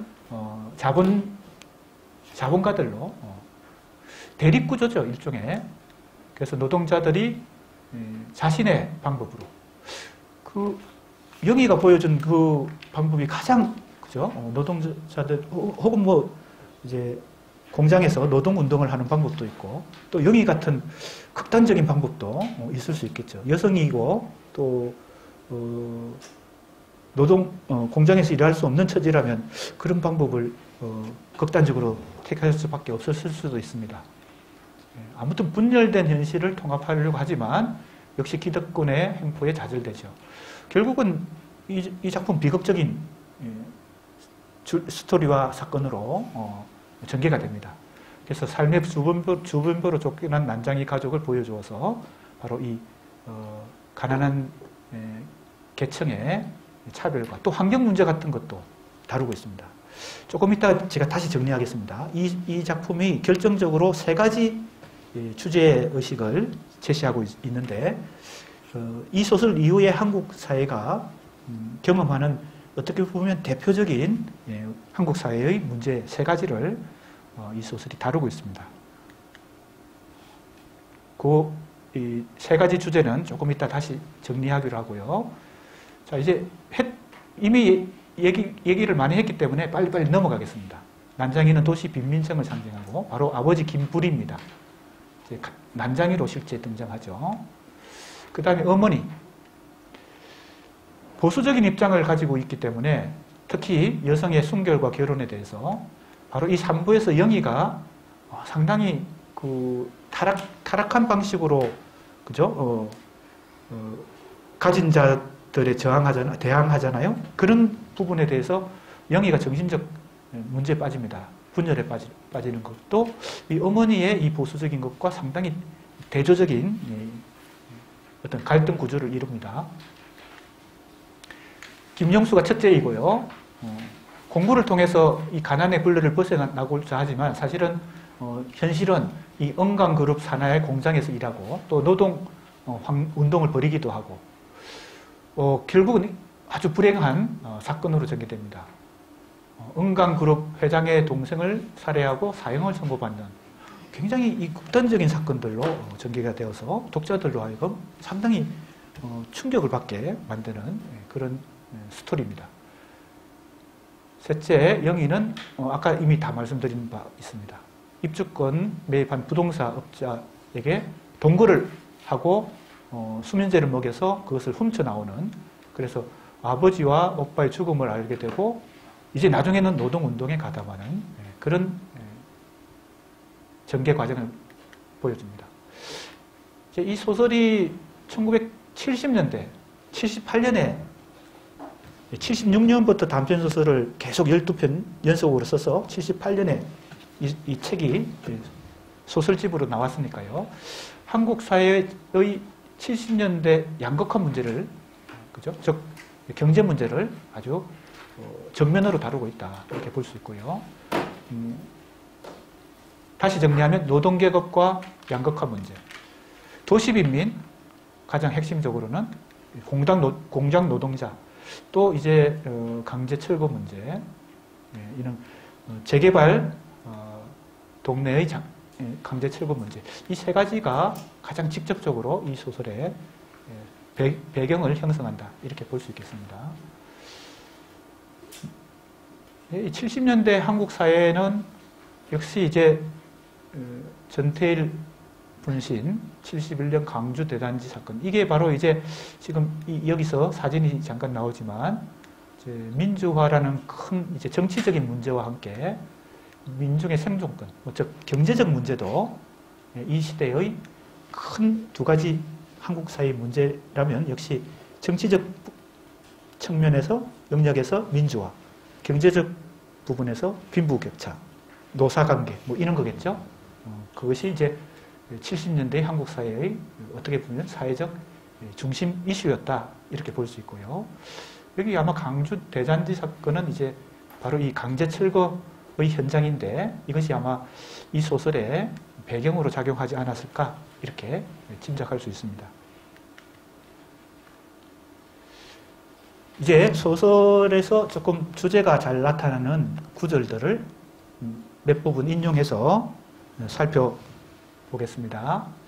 자본가들로 대립구조죠, 일종의. 그래서 노동자들이 자신의 방법으로 그 영희가 보여준 그 방법이 가장 그죠? 노동자들 혹은 뭐 이제 공장에서 노동운동을 하는 방법도 있고 또 영희 같은 극단적인 방법도 있을 수 있겠죠. 여성이고 또 공장에서 일할 수 없는 처지라면 그런 방법을 극단적으로 택할 수밖에 없었을 수도 있습니다. 아무튼 분열된 현실을 통합하려고 하지만 역시 기득권의 횡포에 좌절되죠. 결국은 이 작품 비극적인 스토리와 사건으로 전개가 됩니다. 그래서 삶의 주변부로 쫓겨난 난장이 가족을 보여주어서 바로 이 가난한 계층의 차별과 또 환경 문제 같은 것도 다루고 있습니다. 조금 이따 제가 다시 정리하겠습니다. 이 작품이 결정적으로 세 가지 주제의식을 제시하고 있는데 이 소설 이후에 한국 사회가 경험하는 어떻게 보면 대표적인 한국 사회의 문제 세 가지를 이 소설이 다루고 있습니다. 그 세 가지 주제는 조금 이따 다시 정리하기로 하고요. 자, 이제 이미 얘기를 많이 했기 때문에 빨리빨리 넘어가겠습니다. 난장이는 도시 빈민층을 상징하고 바로 아버지 김부리입니다. 난장이로 실제 등장하죠. 그 다음에 어머니. 보수적인 입장을 가지고 있기 때문에 특히 여성의 순결과 결혼에 대해서 바로 이 3부에서 영희가 상당히 그 타락한 방식으로 그죠? 가진 자들에 대항하잖아요. 그런 부분에 대해서 영희가 정신적 문제에 빠집니다. 분열에 빠지는 것도 이 어머니의 이 보수적인 것과 상당히 대조적인 어떤 갈등 구조를 이룹니다. 김영수가 첫째이고요. 공부를 통해서 이 가난의 굴레를 벗어나고자 하지만 사실은 현실은 이 은광그룹 산하의 공장에서 일하고 또 노동 운동을 벌이기도 하고 결국은 아주 불행한 사건으로 전개됩니다. 은광그룹 회장의 동생을 살해하고 사형을 선고받는 굉장히 이 극단적인 사건들로 전개가 되어서 독자들로 하여금 상당히 충격을 받게 만드는 그런 스토리입니다. 셋째, 영희는 아까 이미 다 말씀드린 바 있습니다. 입주권 매입한 부동산 업자에게 동거를 하고 수면제를 먹여서 그것을 훔쳐나오는, 그래서 아버지와 오빠의 죽음을 알게 되고 이제 나중에는 노동운동에 가담하는 그런 전개 과정을 보여줍니다. 이 소설이 1970년대, 78년에 76년부터 단편소설을 계속 12편 연속으로 써서 78년에 이 책이 소설집으로 나왔으니까요. 한국 사회의 70년대 양극화 문제를, 그죠? 즉, 경제 문제를 아주 정면으로 다루고 있다. 이렇게 볼 수 있고요. 다시 정리하면 노동계급과 양극화 문제. 도시빈민, 가장 핵심적으로는 공장 노동자, 또 이제 강제 철거 문제, 이런 재개발 동네의 강제 철거 문제, 이 세 가지가 가장 직접적으로 이 소설의 배경을 형성한다, 이렇게 볼 수 있겠습니다. 70년대 한국 사회는 역시 이제 전태일 분신 71년 광주 대단지 사건, 이게 바로 이제 지금 여기서 사진이 잠깐 나오지만 이제 민주화라는 큰 이제 정치적인 문제와 함께 민중의 생존권, 즉 경제적 문제도 이 시대의 큰 두 가지 한국 사회의 문제라면 역시 정치적 측면에서 영역에서 민주화, 경제적 부분에서 빈부격차, 노사관계 뭐 이런 거겠죠. 그것이 이제 70년대 한국 사회의 어떻게 보면 사회적 중심 이슈였다, 이렇게 볼 수 있고요. 여기 아마 강주 대잔지 사건은 이제 바로 이 강제 철거의 현장인데 이것이 아마 이 소설의 배경으로 작용하지 않았을까, 이렇게 짐작할 수 있습니다. 이제 소설에서 조금 주제가 잘 나타나는 구절들을 몇 부분 인용해서 살펴보겠습니다.